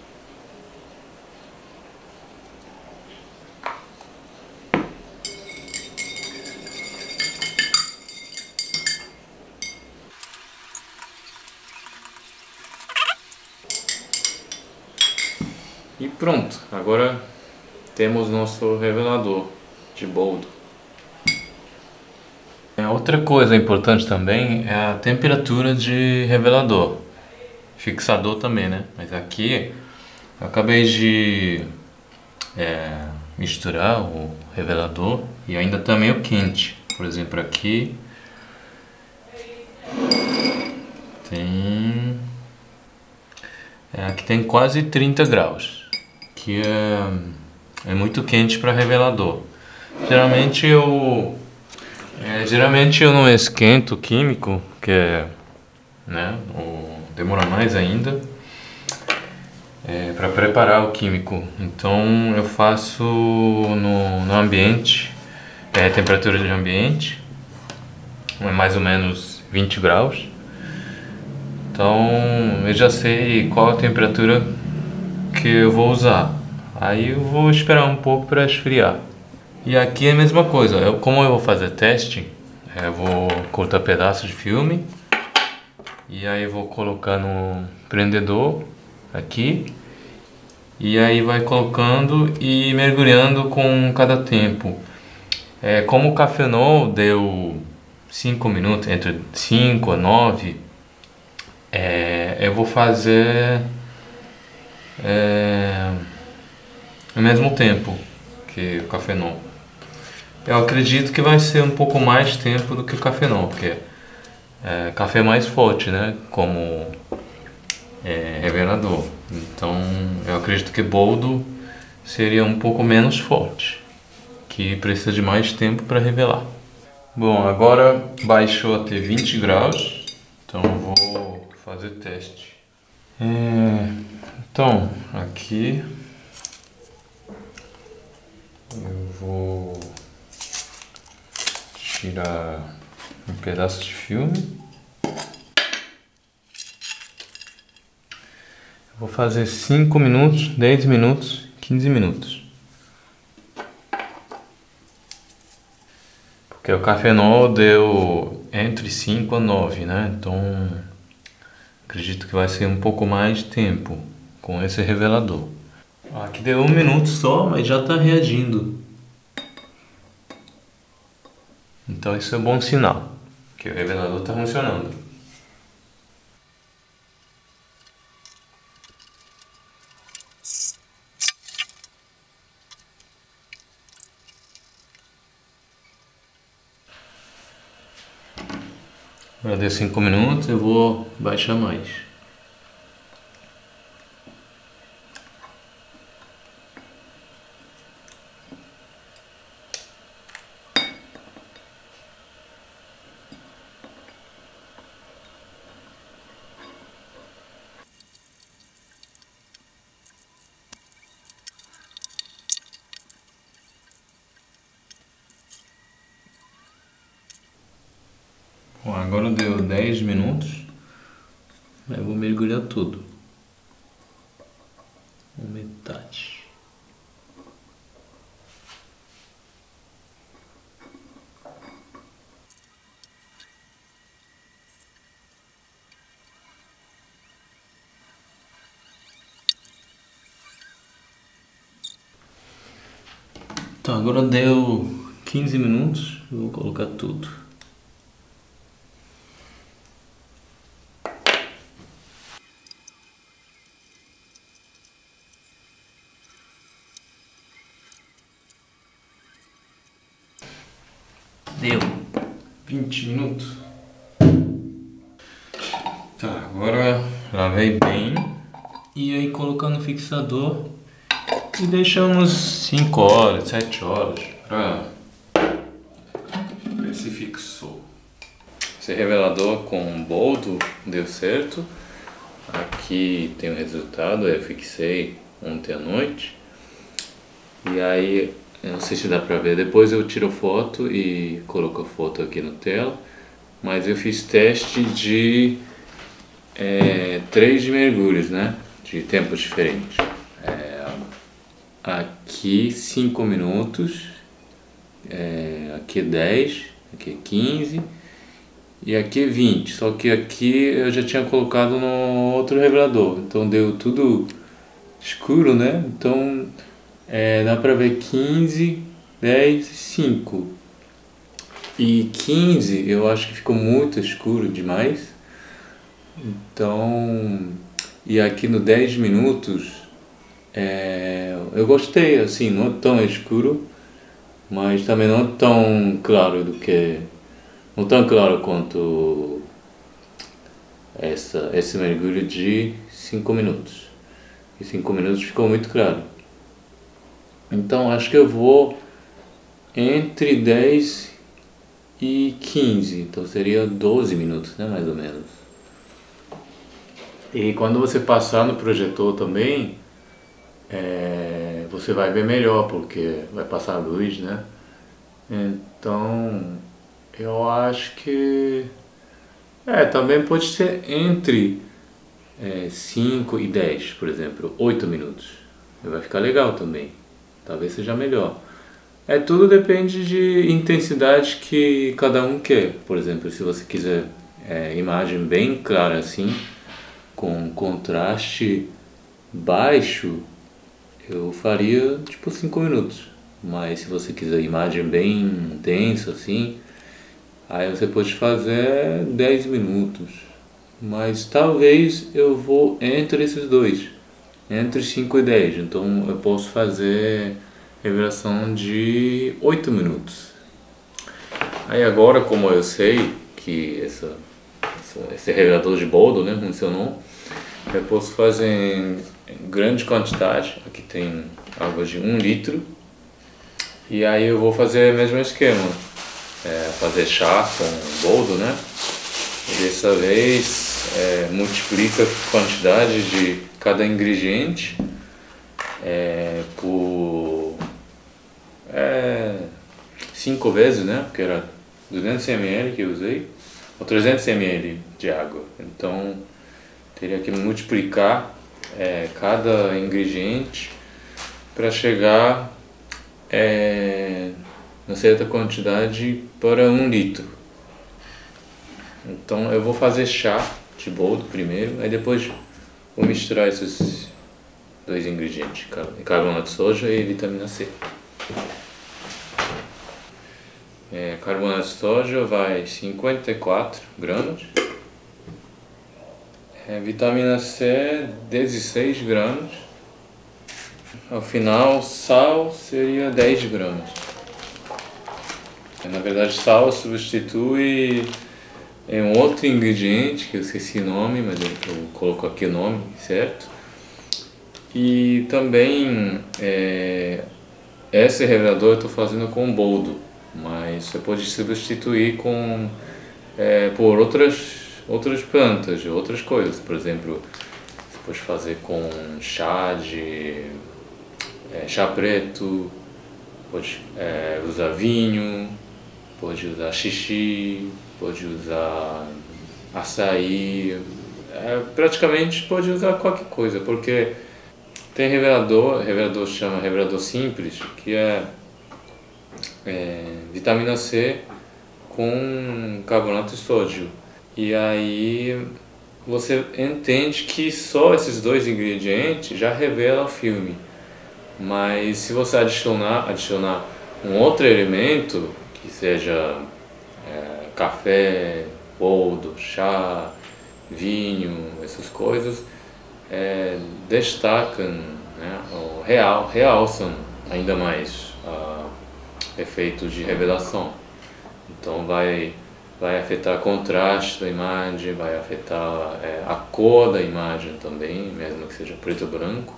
e pronto. Agora temos nosso revelador de boldo. Outra coisa importante também é a temperatura de revelador, fixador também, né? Mas aqui eu acabei de misturar o revelador e ainda está meio quente. Por exemplo, aqui tem quase 30 graus, que é muito quente para revelador. Geralmente eu não esquento o químico, que demora mais ainda para preparar o químico. Então eu faço no ambiente, temperatura de ambiente, mais ou menos 20 graus. Então eu já sei qual a temperatura que eu vou usar. Aí eu vou esperar um pouco para esfriar. E aqui é a mesma coisa, como eu vou fazer teste, eu vou cortar pedaços de filme e aí vou colocar no prendedor aqui e aí vai colocando e mergulhando com cada tempo. Como o cafenol deu 5 minutos, entre 5 a 9, eu vou fazer ao mesmo tempo que o cafenol. Eu acredito que vai ser um pouco mais tempo do que o cafenol, porque café é mais forte, né? Como revelador. Então eu acredito que boldo seria um pouco menos forte, que precisa de mais tempo para revelar. Bom, agora baixou até 20 graus, então eu vou fazer teste. Então, aqui eu vou tirar um pedaço de filme. Vou fazer 5 minutos, 10 minutos, 15 minutos. Porque o cafenol deu entre 5 a 9, né? Então acredito que vai ser um pouco mais de tempo com esse revelador. Aqui deu 1 minuto só, mas já está reagindo. Então isso é bom sinal, que o revelador está funcionando. Agora deu 5 minutos, eu vou baixar mais. Bom, agora deu 10 minutos, eu vou mergulhar tudo. Metade. Então agora deu 15 minutos, eu vou colocar tudo. Deu 20 minutos. Tá, agora lavei bem e aí colocando o fixador e deixamos 5 horas, 7 horas pra ver se fixou. Esse revelador com boldo deu certo. Aqui tem o resultado, eu fixei ontem à noite. E aí, eu não sei se dá pra ver, depois eu tiro foto e coloco a foto aqui no tela. Mas eu fiz teste de 3 mergulhos, né? De tempos diferentes. Aqui 5 minutos, aqui 10, aqui 15 e aqui 20. Só que aqui eu já tinha colocado no outro revelador, então deu tudo escuro, né? Então dá pra ver 15, 10 e 5. E 15 eu acho que ficou muito escuro demais. Então, e aqui no 10 minutos eu gostei, assim, não é tão escuro, mas também não é tão claro não tão claro quanto esse mergulho de 5 minutos. E 5 minutos ficou muito claro. Então acho que eu vou entre 10 e 15, então seria 12 minutos, né, mais ou menos. E quando você passar no projetor também, você vai ver melhor, porque vai passar a luz, né? Então, eu acho que também pode ser entre 5 e 10, por exemplo, 8 minutos. Vai ficar legal também, talvez seja melhor. Tudo depende de intensidade que cada um quer. Por exemplo, se você quiser imagem bem clara assim, com contraste baixo, eu faria tipo 5 minutos.
mas se você quiser imagem bem intensa assim, aí você pode fazer 10 minutos. Mas talvez eu vou entre esses dois, entre 5 e 10. Então eu posso fazer revelação de 8 minutos. Aí agora, como eu sei que esse revelador de boldo, né, funcionou, eu posso fazer em grande quantidade. Aqui tem água de 1 litro. E aí eu vou fazer o mesmo esquema, fazer chá com boldo, né? E dessa vez multiplica a quantidade de cada ingrediente por 5 vezes, né? Porque era 200 ml que eu usei, ou 300 ml de água. Então teria que multiplicar cada ingrediente para chegar uma certa quantidade para 1 litro. Então eu vou fazer chá de boldo primeiro, aí depois vou misturar esses dois ingredientes, carbonato de soja e vitamina C. Carbonato de soja vai 54 gramas, vitamina C 16 gramas, ao final sal seria 10 gramas. Na verdade sal substitui um outro ingrediente que eu esqueci o nome, mas eu coloco aqui o nome certo. E também esse revelador eu estou fazendo com boldo, mas você pode substituir por outras plantas, outras coisas. Por exemplo, você pode fazer com chá preto, pode usar vinho, pode usar xixi, pode usar açaí, praticamente pode usar qualquer coisa, porque tem revelador se chama revelador simples, que é vitamina C com carbonato de sódio. E aí você entende que só esses dois ingredientes já revela o filme. Mas se você adicionar um outro elemento, que seja café, boldo, chá, vinho, essas coisas, destacam, né, ou realçam ainda mais efeitos de revelação. Então vai afetar o contraste da imagem, vai afetar a cor da imagem também, mesmo que seja preto ou branco.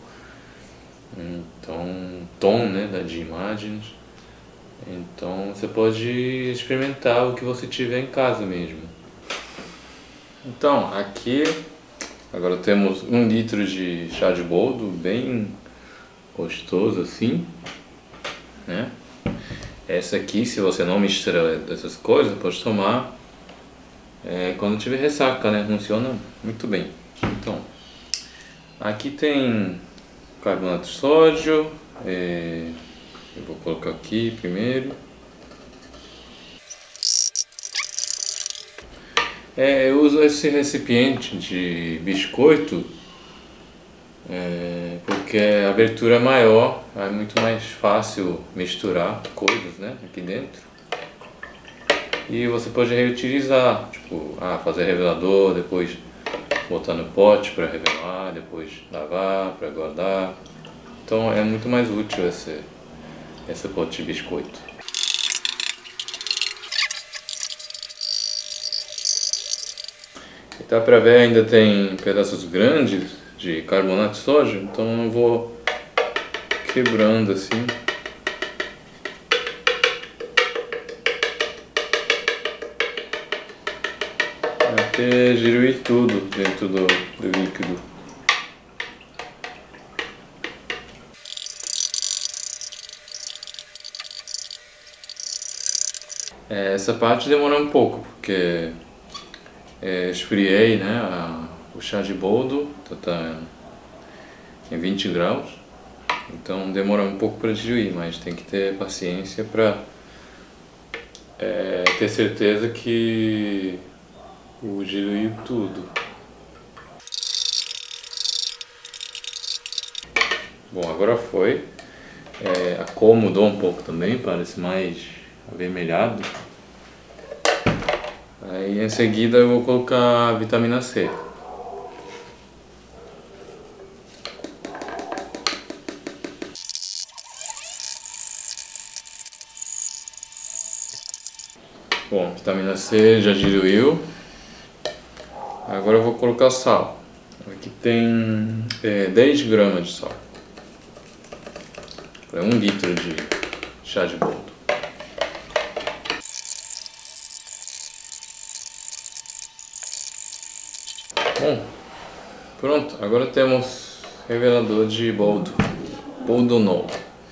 Então, tom, né, de imagens. Então você pode experimentar o que você tiver em casa mesmo. Então aqui agora temos 1 litro de chá de boldo, bem gostoso assim, né? Essa aqui, se você não mistura essas coisas, pode tomar quando tiver ressaca, né? Funciona muito bem. Então aqui tem carbonato de sódio, eu vou colocar aqui primeiro. Eu uso esse recipiente de biscoito porque a abertura é maior, é muito mais fácil misturar coisas, né, aqui dentro. E você pode reutilizar, tipo, fazer revelador, depois botar no pote para revelar, depois lavar para guardar. Então é muito mais útil esse pote de biscoito. E dá para ver, ainda tem pedaços grandes de carbonato de soja, então eu vou quebrando assim. Até diluir tudo dentro do líquido. Essa parte demora um pouco, porque esfriei, né, o chá de boldo, tá em 20 graus, então demora um pouco para diluir, mas tem que ter paciência para ter certeza que diluiu tudo. Bom, agora foi.
A cor mudou um pouco também, parece mais avermelhado. Aí em seguida eu vou colocar a vitamina C. Bom, vitamina C já diluiu. Agora eu vou colocar sal. Aqui tem 10 gramas de sal. É 1 litro de chá de boldo. Bom, pronto. Agora temos revelador de boldo. Boldo.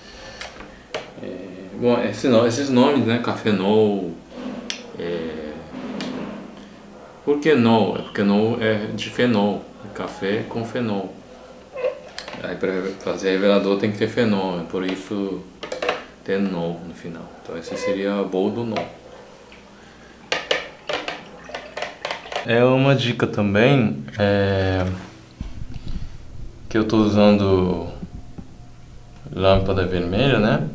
Bom, esses nomes, né? Cafenol. Por que nol? É porque nol é de fenol. Café com fenol. Aí para fazer revelador tem que ter fenol, por isso tem nol no final. Então esse seria boldo nol. É uma dica também, que eu estou usando lâmpada vermelha, né?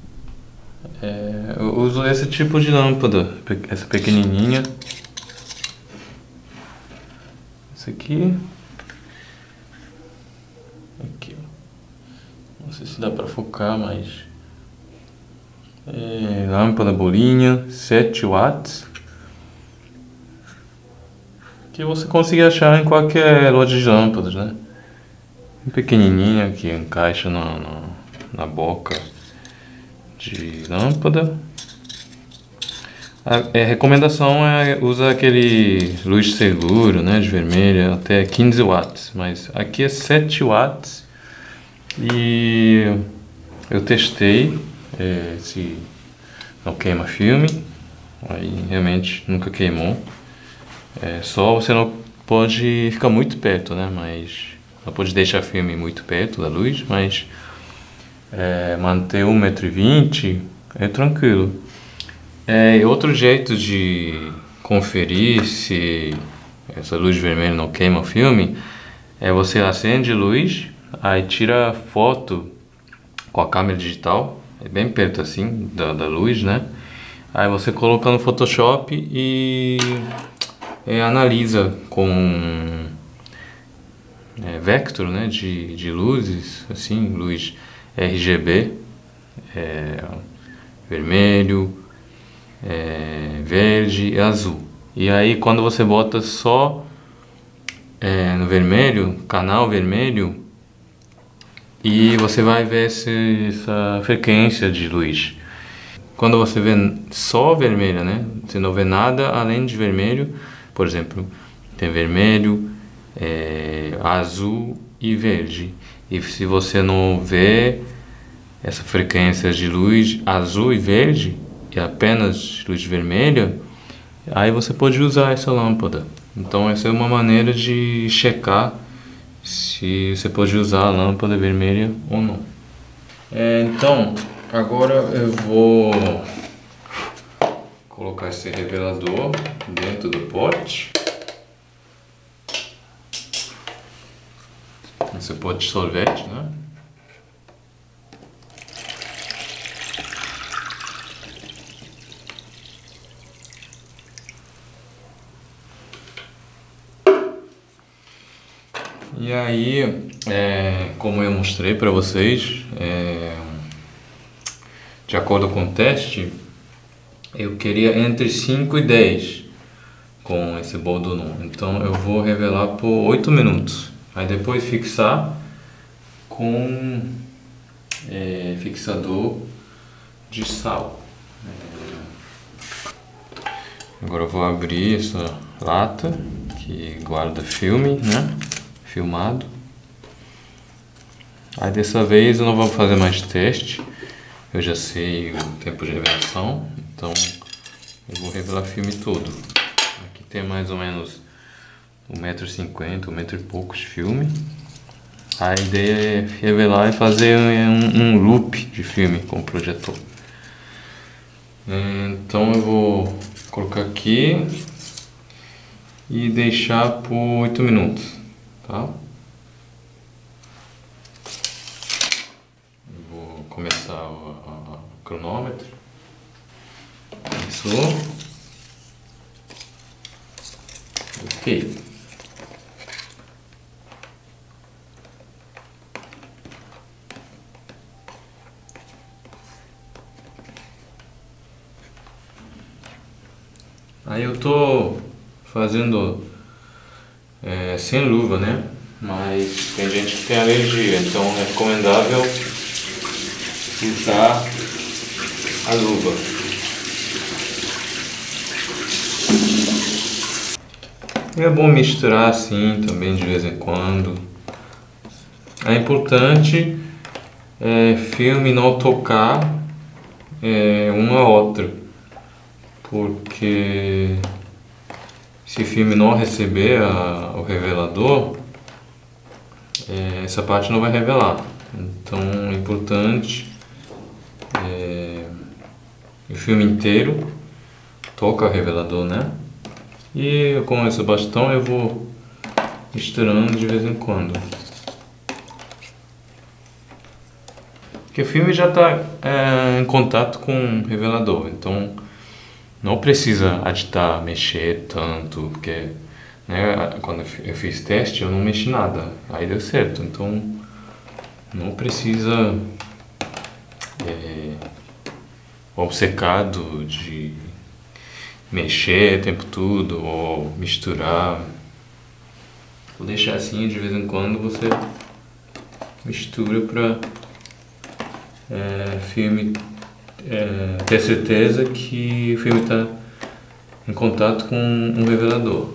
Eu uso esse tipo de lâmpada, essa pequenininha. Essa aqui. Aqui, ó. Não sei se dá pra focar, mas lâmpada bolinha, 7 watts, que você consegue achar em qualquer loja de lâmpadas, né? Pequenininha, que encaixa na boca de lâmpada. A recomendação usar aquele luz seguro, né, de vermelho, até 15 watts, mas aqui é 7 watts e eu testei se não queima filme, aí realmente nunca queimou. Só você não pode ficar muito perto, né, mas não pode deixar filme muito perto da luz, mas manter 1,20 m é tranquilo. Outro jeito de conferir se essa luz vermelha não queima o filme é você acende a luz, aí tira foto com a câmera digital, bem perto assim da luz, né? Aí você coloca no Photoshop e analisa com vector, né, de luzes, assim, luz RGB, vermelho, verde e azul. E aí quando você bota só no vermelho, canal vermelho, e você vai ver essa frequência de luz. Quando você vê só vermelho, né, você não vê nada além de vermelho. Por exemplo, tem vermelho, azul e verde. E se você não vê essa frequência de luz azul e verde, e apenas luz vermelha, aí você pode usar essa lâmpada. Então essa é uma maneira de checar se você pode usar a lâmpada vermelha ou não. Então agora eu vou colocar esse revelador dentro do pote. Esse pote de sorvete, né? E aí, como eu mostrei para vocês, de acordo com o teste, eu queria entre 5 e 10 com esse boldo. Então eu vou revelar por 8 minutos. Aí depois fixar com fixador de sal. Agora eu vou abrir essa lata que guarda filme, né? Filmado. Aí dessa vez eu não vou fazer mais teste, eu já sei o tempo de revelação, então eu vou revelar filme todo. Aqui tem mais ou menos 1,50 m, 1 metro e pouco de filme. A ideia é revelar e fazer um loop de filme com o projetor. Então eu vou colocar aqui e deixar por 8 minutos. Tá? Eu vou começar começar o cronômetro. Começou. Ok. Aí eu tô fazendo sem luva, né? Mas tem gente que tem alergia, então é recomendável usar a luva. É bom misturar assim também de vez em quando. É importante filme não tocar um a outro, porque se o filme não receber o revelador, essa parte não vai revelar. Então é importante o filme inteiro toca o revelador, né? E com esse bastão eu vou misturando de vez em quando. Porque o filme já está em contato com o revelador, então não precisa agitar, mexer tanto, porque né, quando eu fiz teste eu não mexi nada, aí deu certo, então não precisa obcecado de mexer o tempo todo ou misturar. Vou deixar assim, de vez em quando você mistura para filme ter certeza que o filme está em contato com um revelador.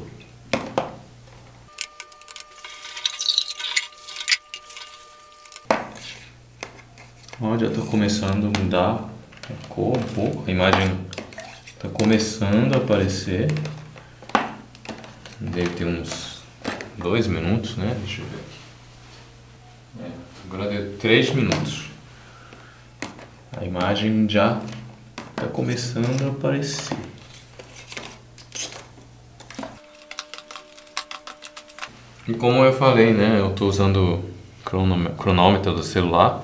Ó, já está começando a mudar a cor um pouco, a imagem está começando a aparecer. Deve ter uns 2 minutos, né? Deixa eu ver aqui. Agora deu 3 minutos. A imagem já está começando a aparecer. E como eu falei, né? Eu estou usando o cronômetro do celular.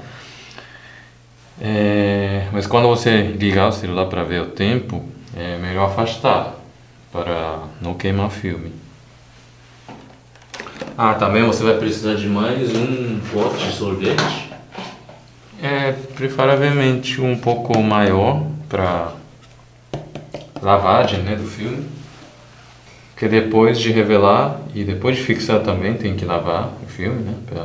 Mas quando você ligar o celular para ver o tempo, é melhor afastar para não queimar o filme. Também você vai precisar de mais um pote de sorvete. Preferivelmente um pouco maior para lavagem, né, do filme. Porque depois de revelar e depois de fixar também tem que lavar o filme, né, para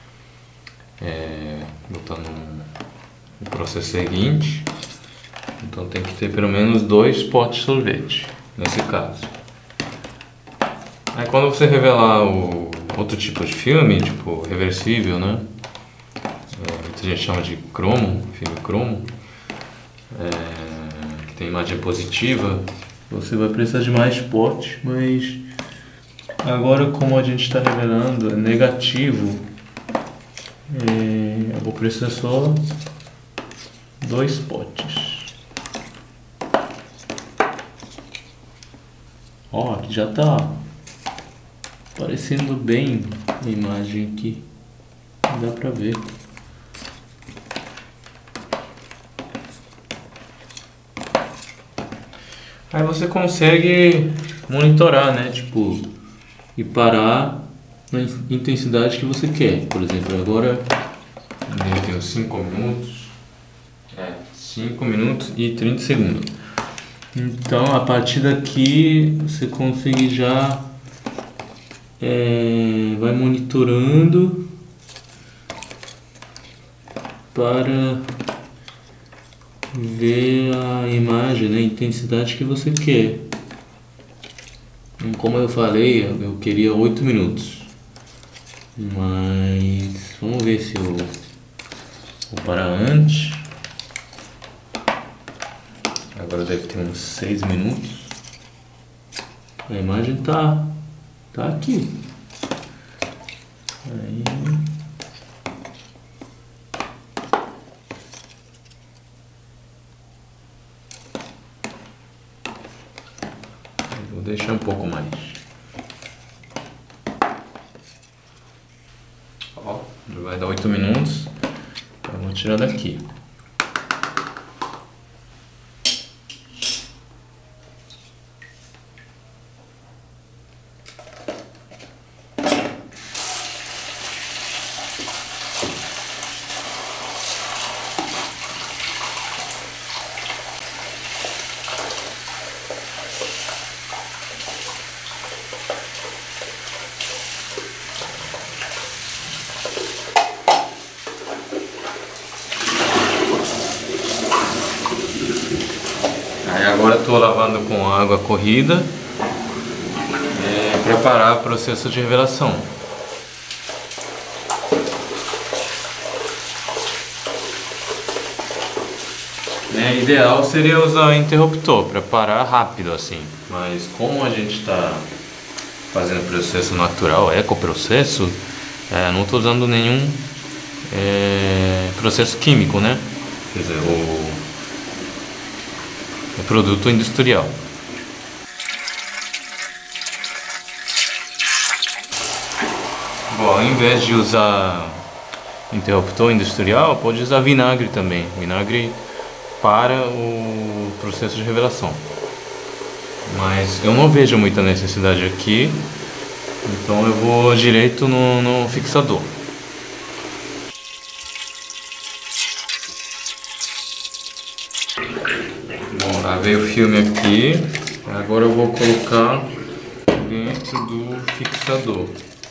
botar no processo seguinte. Então tem que ter pelo menos 2 potes de sorvete, nesse caso. Aí quando você revelar o outro tipo de filme, tipo reversível, né? Que a gente chama de cromo, filme cromo, que tem imagem positiva, você vai precisar de mais potes, mas agora como a gente está revelando negativo, eu vou precisar só 2 potes. Ó, aqui já tá aparecendo bem a imagem aqui, dá pra ver. Aí você consegue monitorar, né, tipo, e parar na intensidade que você quer. Por exemplo, agora eu tenho 5 minutos, 5 minutos e 30 segundos. Então, a partir daqui, você consegue já vai monitorando para ver a imagem, né, a intensidade que você quer. Como eu falei, eu queria 8 minutos, mas vamos ver se eu vou parar antes. Agora deve ter uns 6 minutos. A imagem tá aqui. Aí vou deixar um pouco mais. Ó, vai dar 8 minutos. Então eu vou tirar daqui. Aí agora estou lavando com água corrida para parar o processo de revelação. Ideal seria usar o interruptor para parar rápido assim, mas como a gente está fazendo processo natural, ecoprocesso, não estou usando nenhum processo químico, né? Quer dizer, o produto industrial. Bom, ao invés de usar interruptor industrial, pode usar vinagre também. Vinagre para o processo de revelação. Mas eu não vejo muita necessidade aqui, então eu vou direito no fixador. Bom, lá veio o filme aqui, agora eu vou colocar dentro do fixador.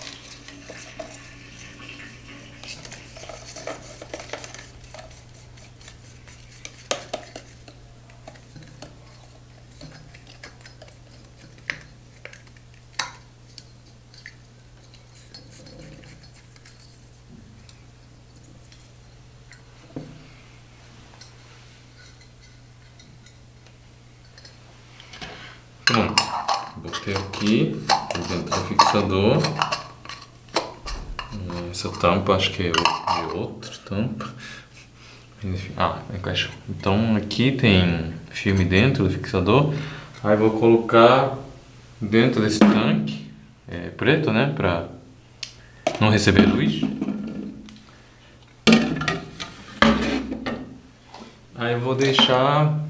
Pronto, botei aqui dentro do fixador. Essa tampa acho que é de outra tampa. Enfim, encaixou. Então aqui tem filme dentro do fixador. Aí vou colocar dentro desse tanque preto, né, para não receber luz. Aí eu vou deixar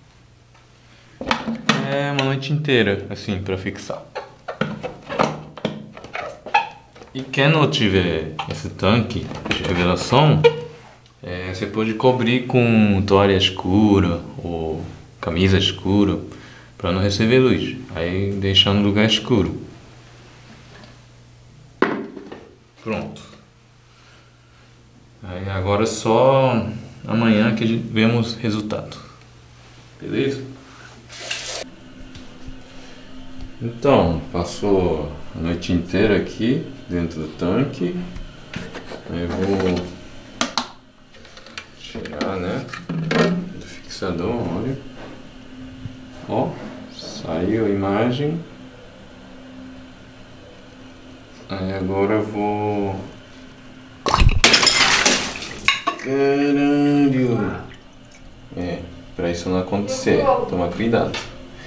uma noite inteira, assim, para fixar. E quem não tiver esse tanque de revelação, você pode cobrir com toalha escura ou camisa escura para não receber luz. Aí deixar no lugar escuro. Pronto. Aí agora só amanhã que vemos resultado. Beleza? Então, passou a noite inteira aqui dentro do tanque. Aí eu vou tirar, né, do fixador, olha. Ó, saiu a imagem. Aí agora eu vou... Caralho! Pra isso não acontecer, tomar cuidado.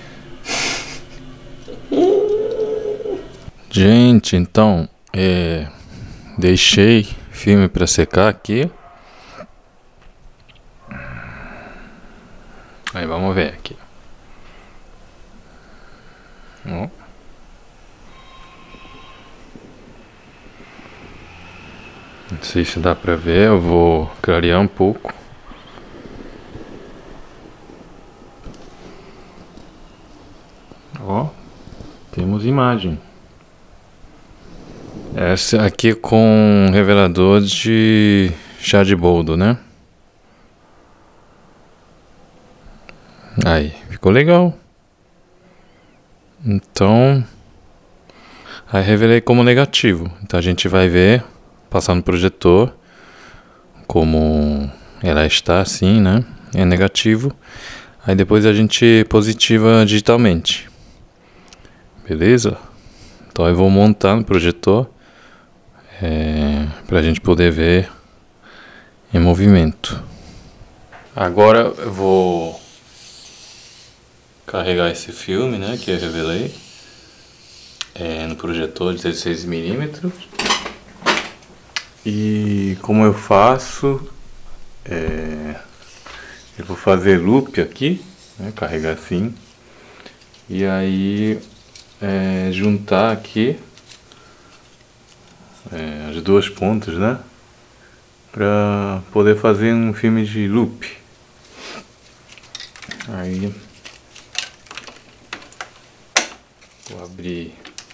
Gente, então, deixei filme para secar aqui. Aí vamos ver aqui. Ó. Não sei se dá para ver, eu vou clarear um pouco. Ó, temos imagem. Essa aqui com revelador de chá de boldo, né? Aí, ficou legal. Então, aí revelei como negativo. Então a gente vai ver, passar no projetor, como ela está assim, né? É negativo. Aí depois a gente positiva digitalmente. Beleza? Então eu vou montar no projetor para a gente poder ver em movimento. Agora eu vou carregar esse filme, né, que eu revelei no projetor de 16mm. E como eu faço, eu vou fazer loop aqui, né, carregar assim, e aí juntar aqui as duas pontas, né, para poder fazer um filme de loop. Aí vou abrir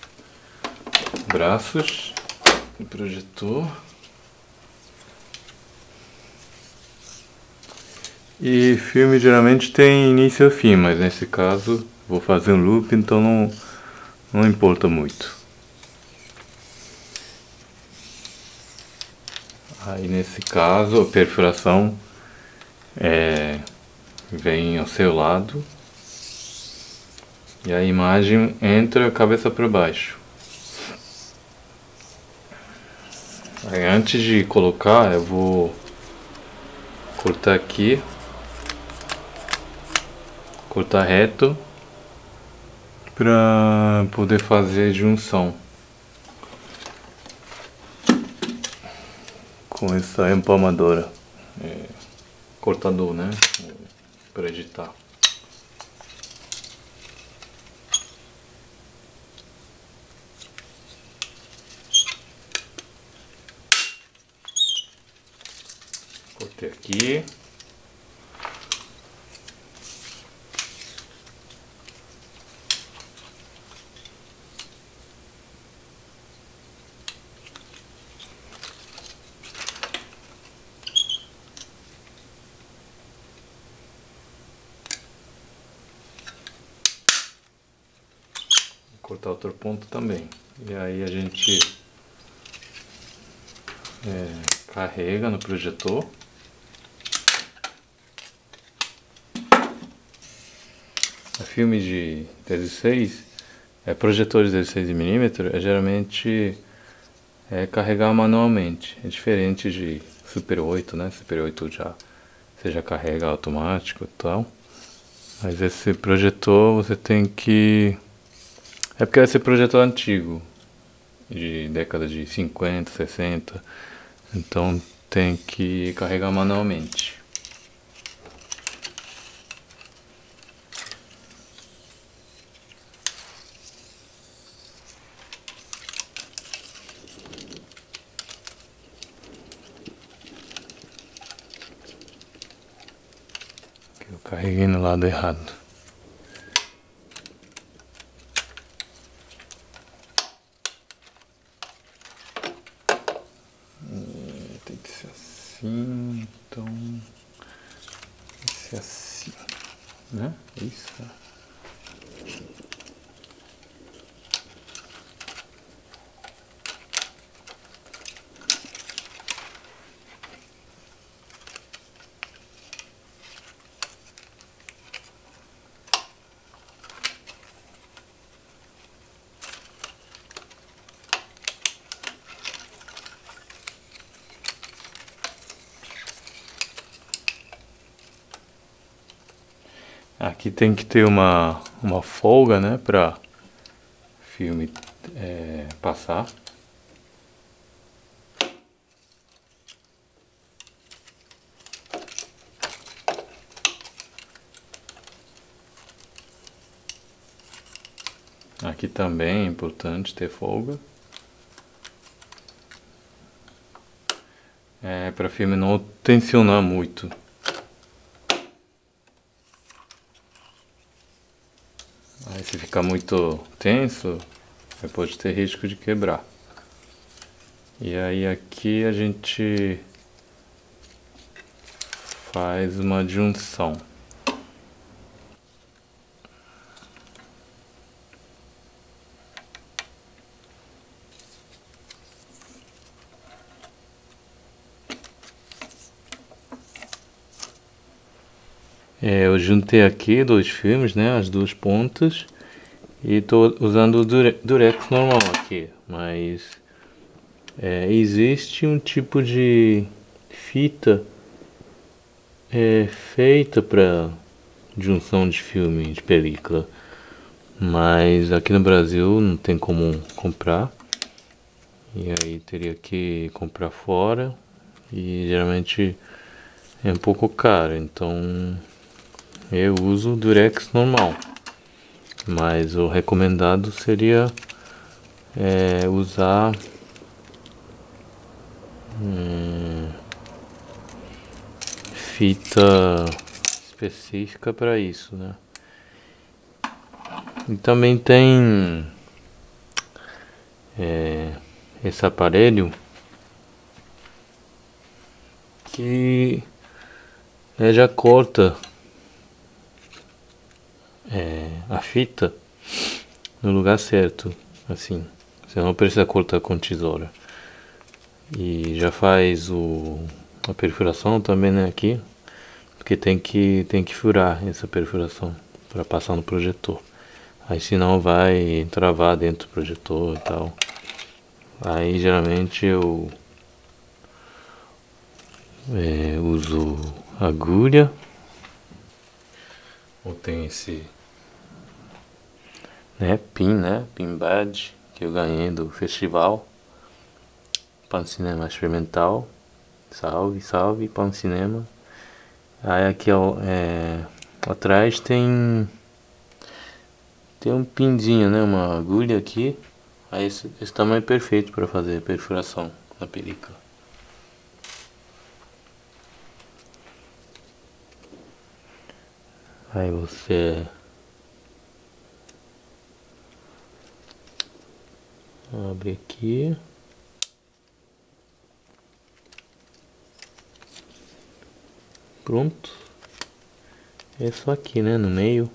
braços do projetor E filme geralmente tem início e fim, mas nesse caso vou fazer um loop, então não importa muito. Aí nesse caso a perfuração vem ao seu lado e a imagem entra cabeça para baixo. Aí antes de colocar eu vou cortar aqui, cortar reto para poder fazer junção com essa empalmadora, cortador, né, para editar. Cortei aqui. Cortar outro ponto também. E aí a gente carrega no projetor. A filme de 16, projetor de 16mm, geralmente carregar manualmente. É diferente de Super 8, né? Super 8 você já carrega automático e tal. Mas esse projetor você tem que... É porque esse projetor é antigo, de década de 50, 60, então tem que carregar manualmente. Eu carreguei no lado errado. Tem que ser assim, então... Tem que ser assim, né? Isso. Aqui tem que ter uma folga, né, para filme passar. Aqui também é importante ter folga. Para filme não tensionar muito. Aí se ficar muito tenso, pode ter risco de quebrar. E aí aqui a gente faz uma junção. Eu juntei aqui dois filmes, né, as duas pontas, e estou usando o Durex normal aqui, mas existe um tipo de fita feita para junção de filme, de película, mas aqui no Brasil não tem como comprar, e aí teria que comprar fora, e geralmente é um pouco caro, então eu uso o Durex normal, mas o recomendado seria usar fita específica para isso, né? E também tem esse aparelho que já corta a fita no lugar certo, assim. Você não precisa cortar com tesoura. E já faz a perfuração também, né, aqui, porque tem que furar essa perfuração para passar no projetor. Aí senão vai travar dentro do projetor e tal. Aí geralmente eu uso agulha. Ou tem esse pin badge que eu ganhei do festival Pancinema Experimental. Salve, salve, Pancinema. Aí aqui atrás tem um pinzinho, né? Uma agulha aqui. Aí esse tamanho é perfeito para fazer perfuração na película. Aí você abre aqui. Pronto. É só aqui, né? No meio.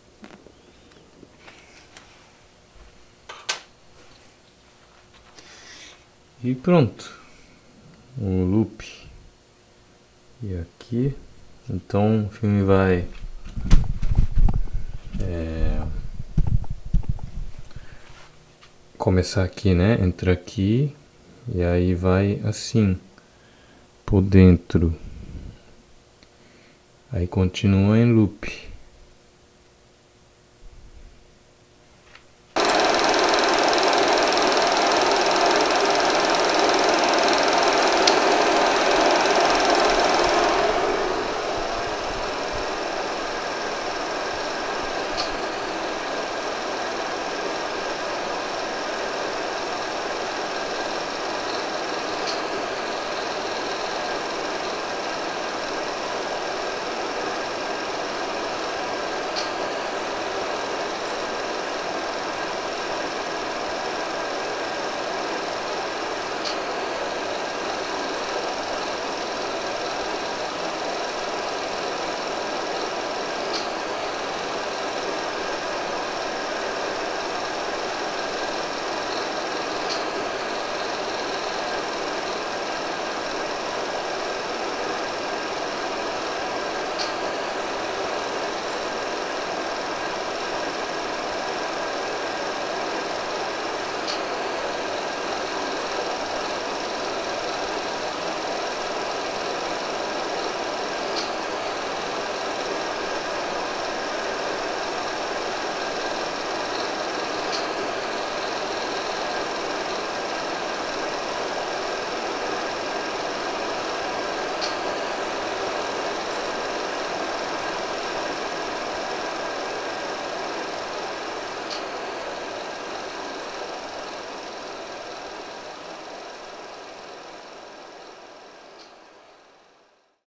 E pronto. O loop. E aqui. Então o filme vai começar aqui, né? Entra aqui. E aí vai assim. Por dentro. Aí continua em loop.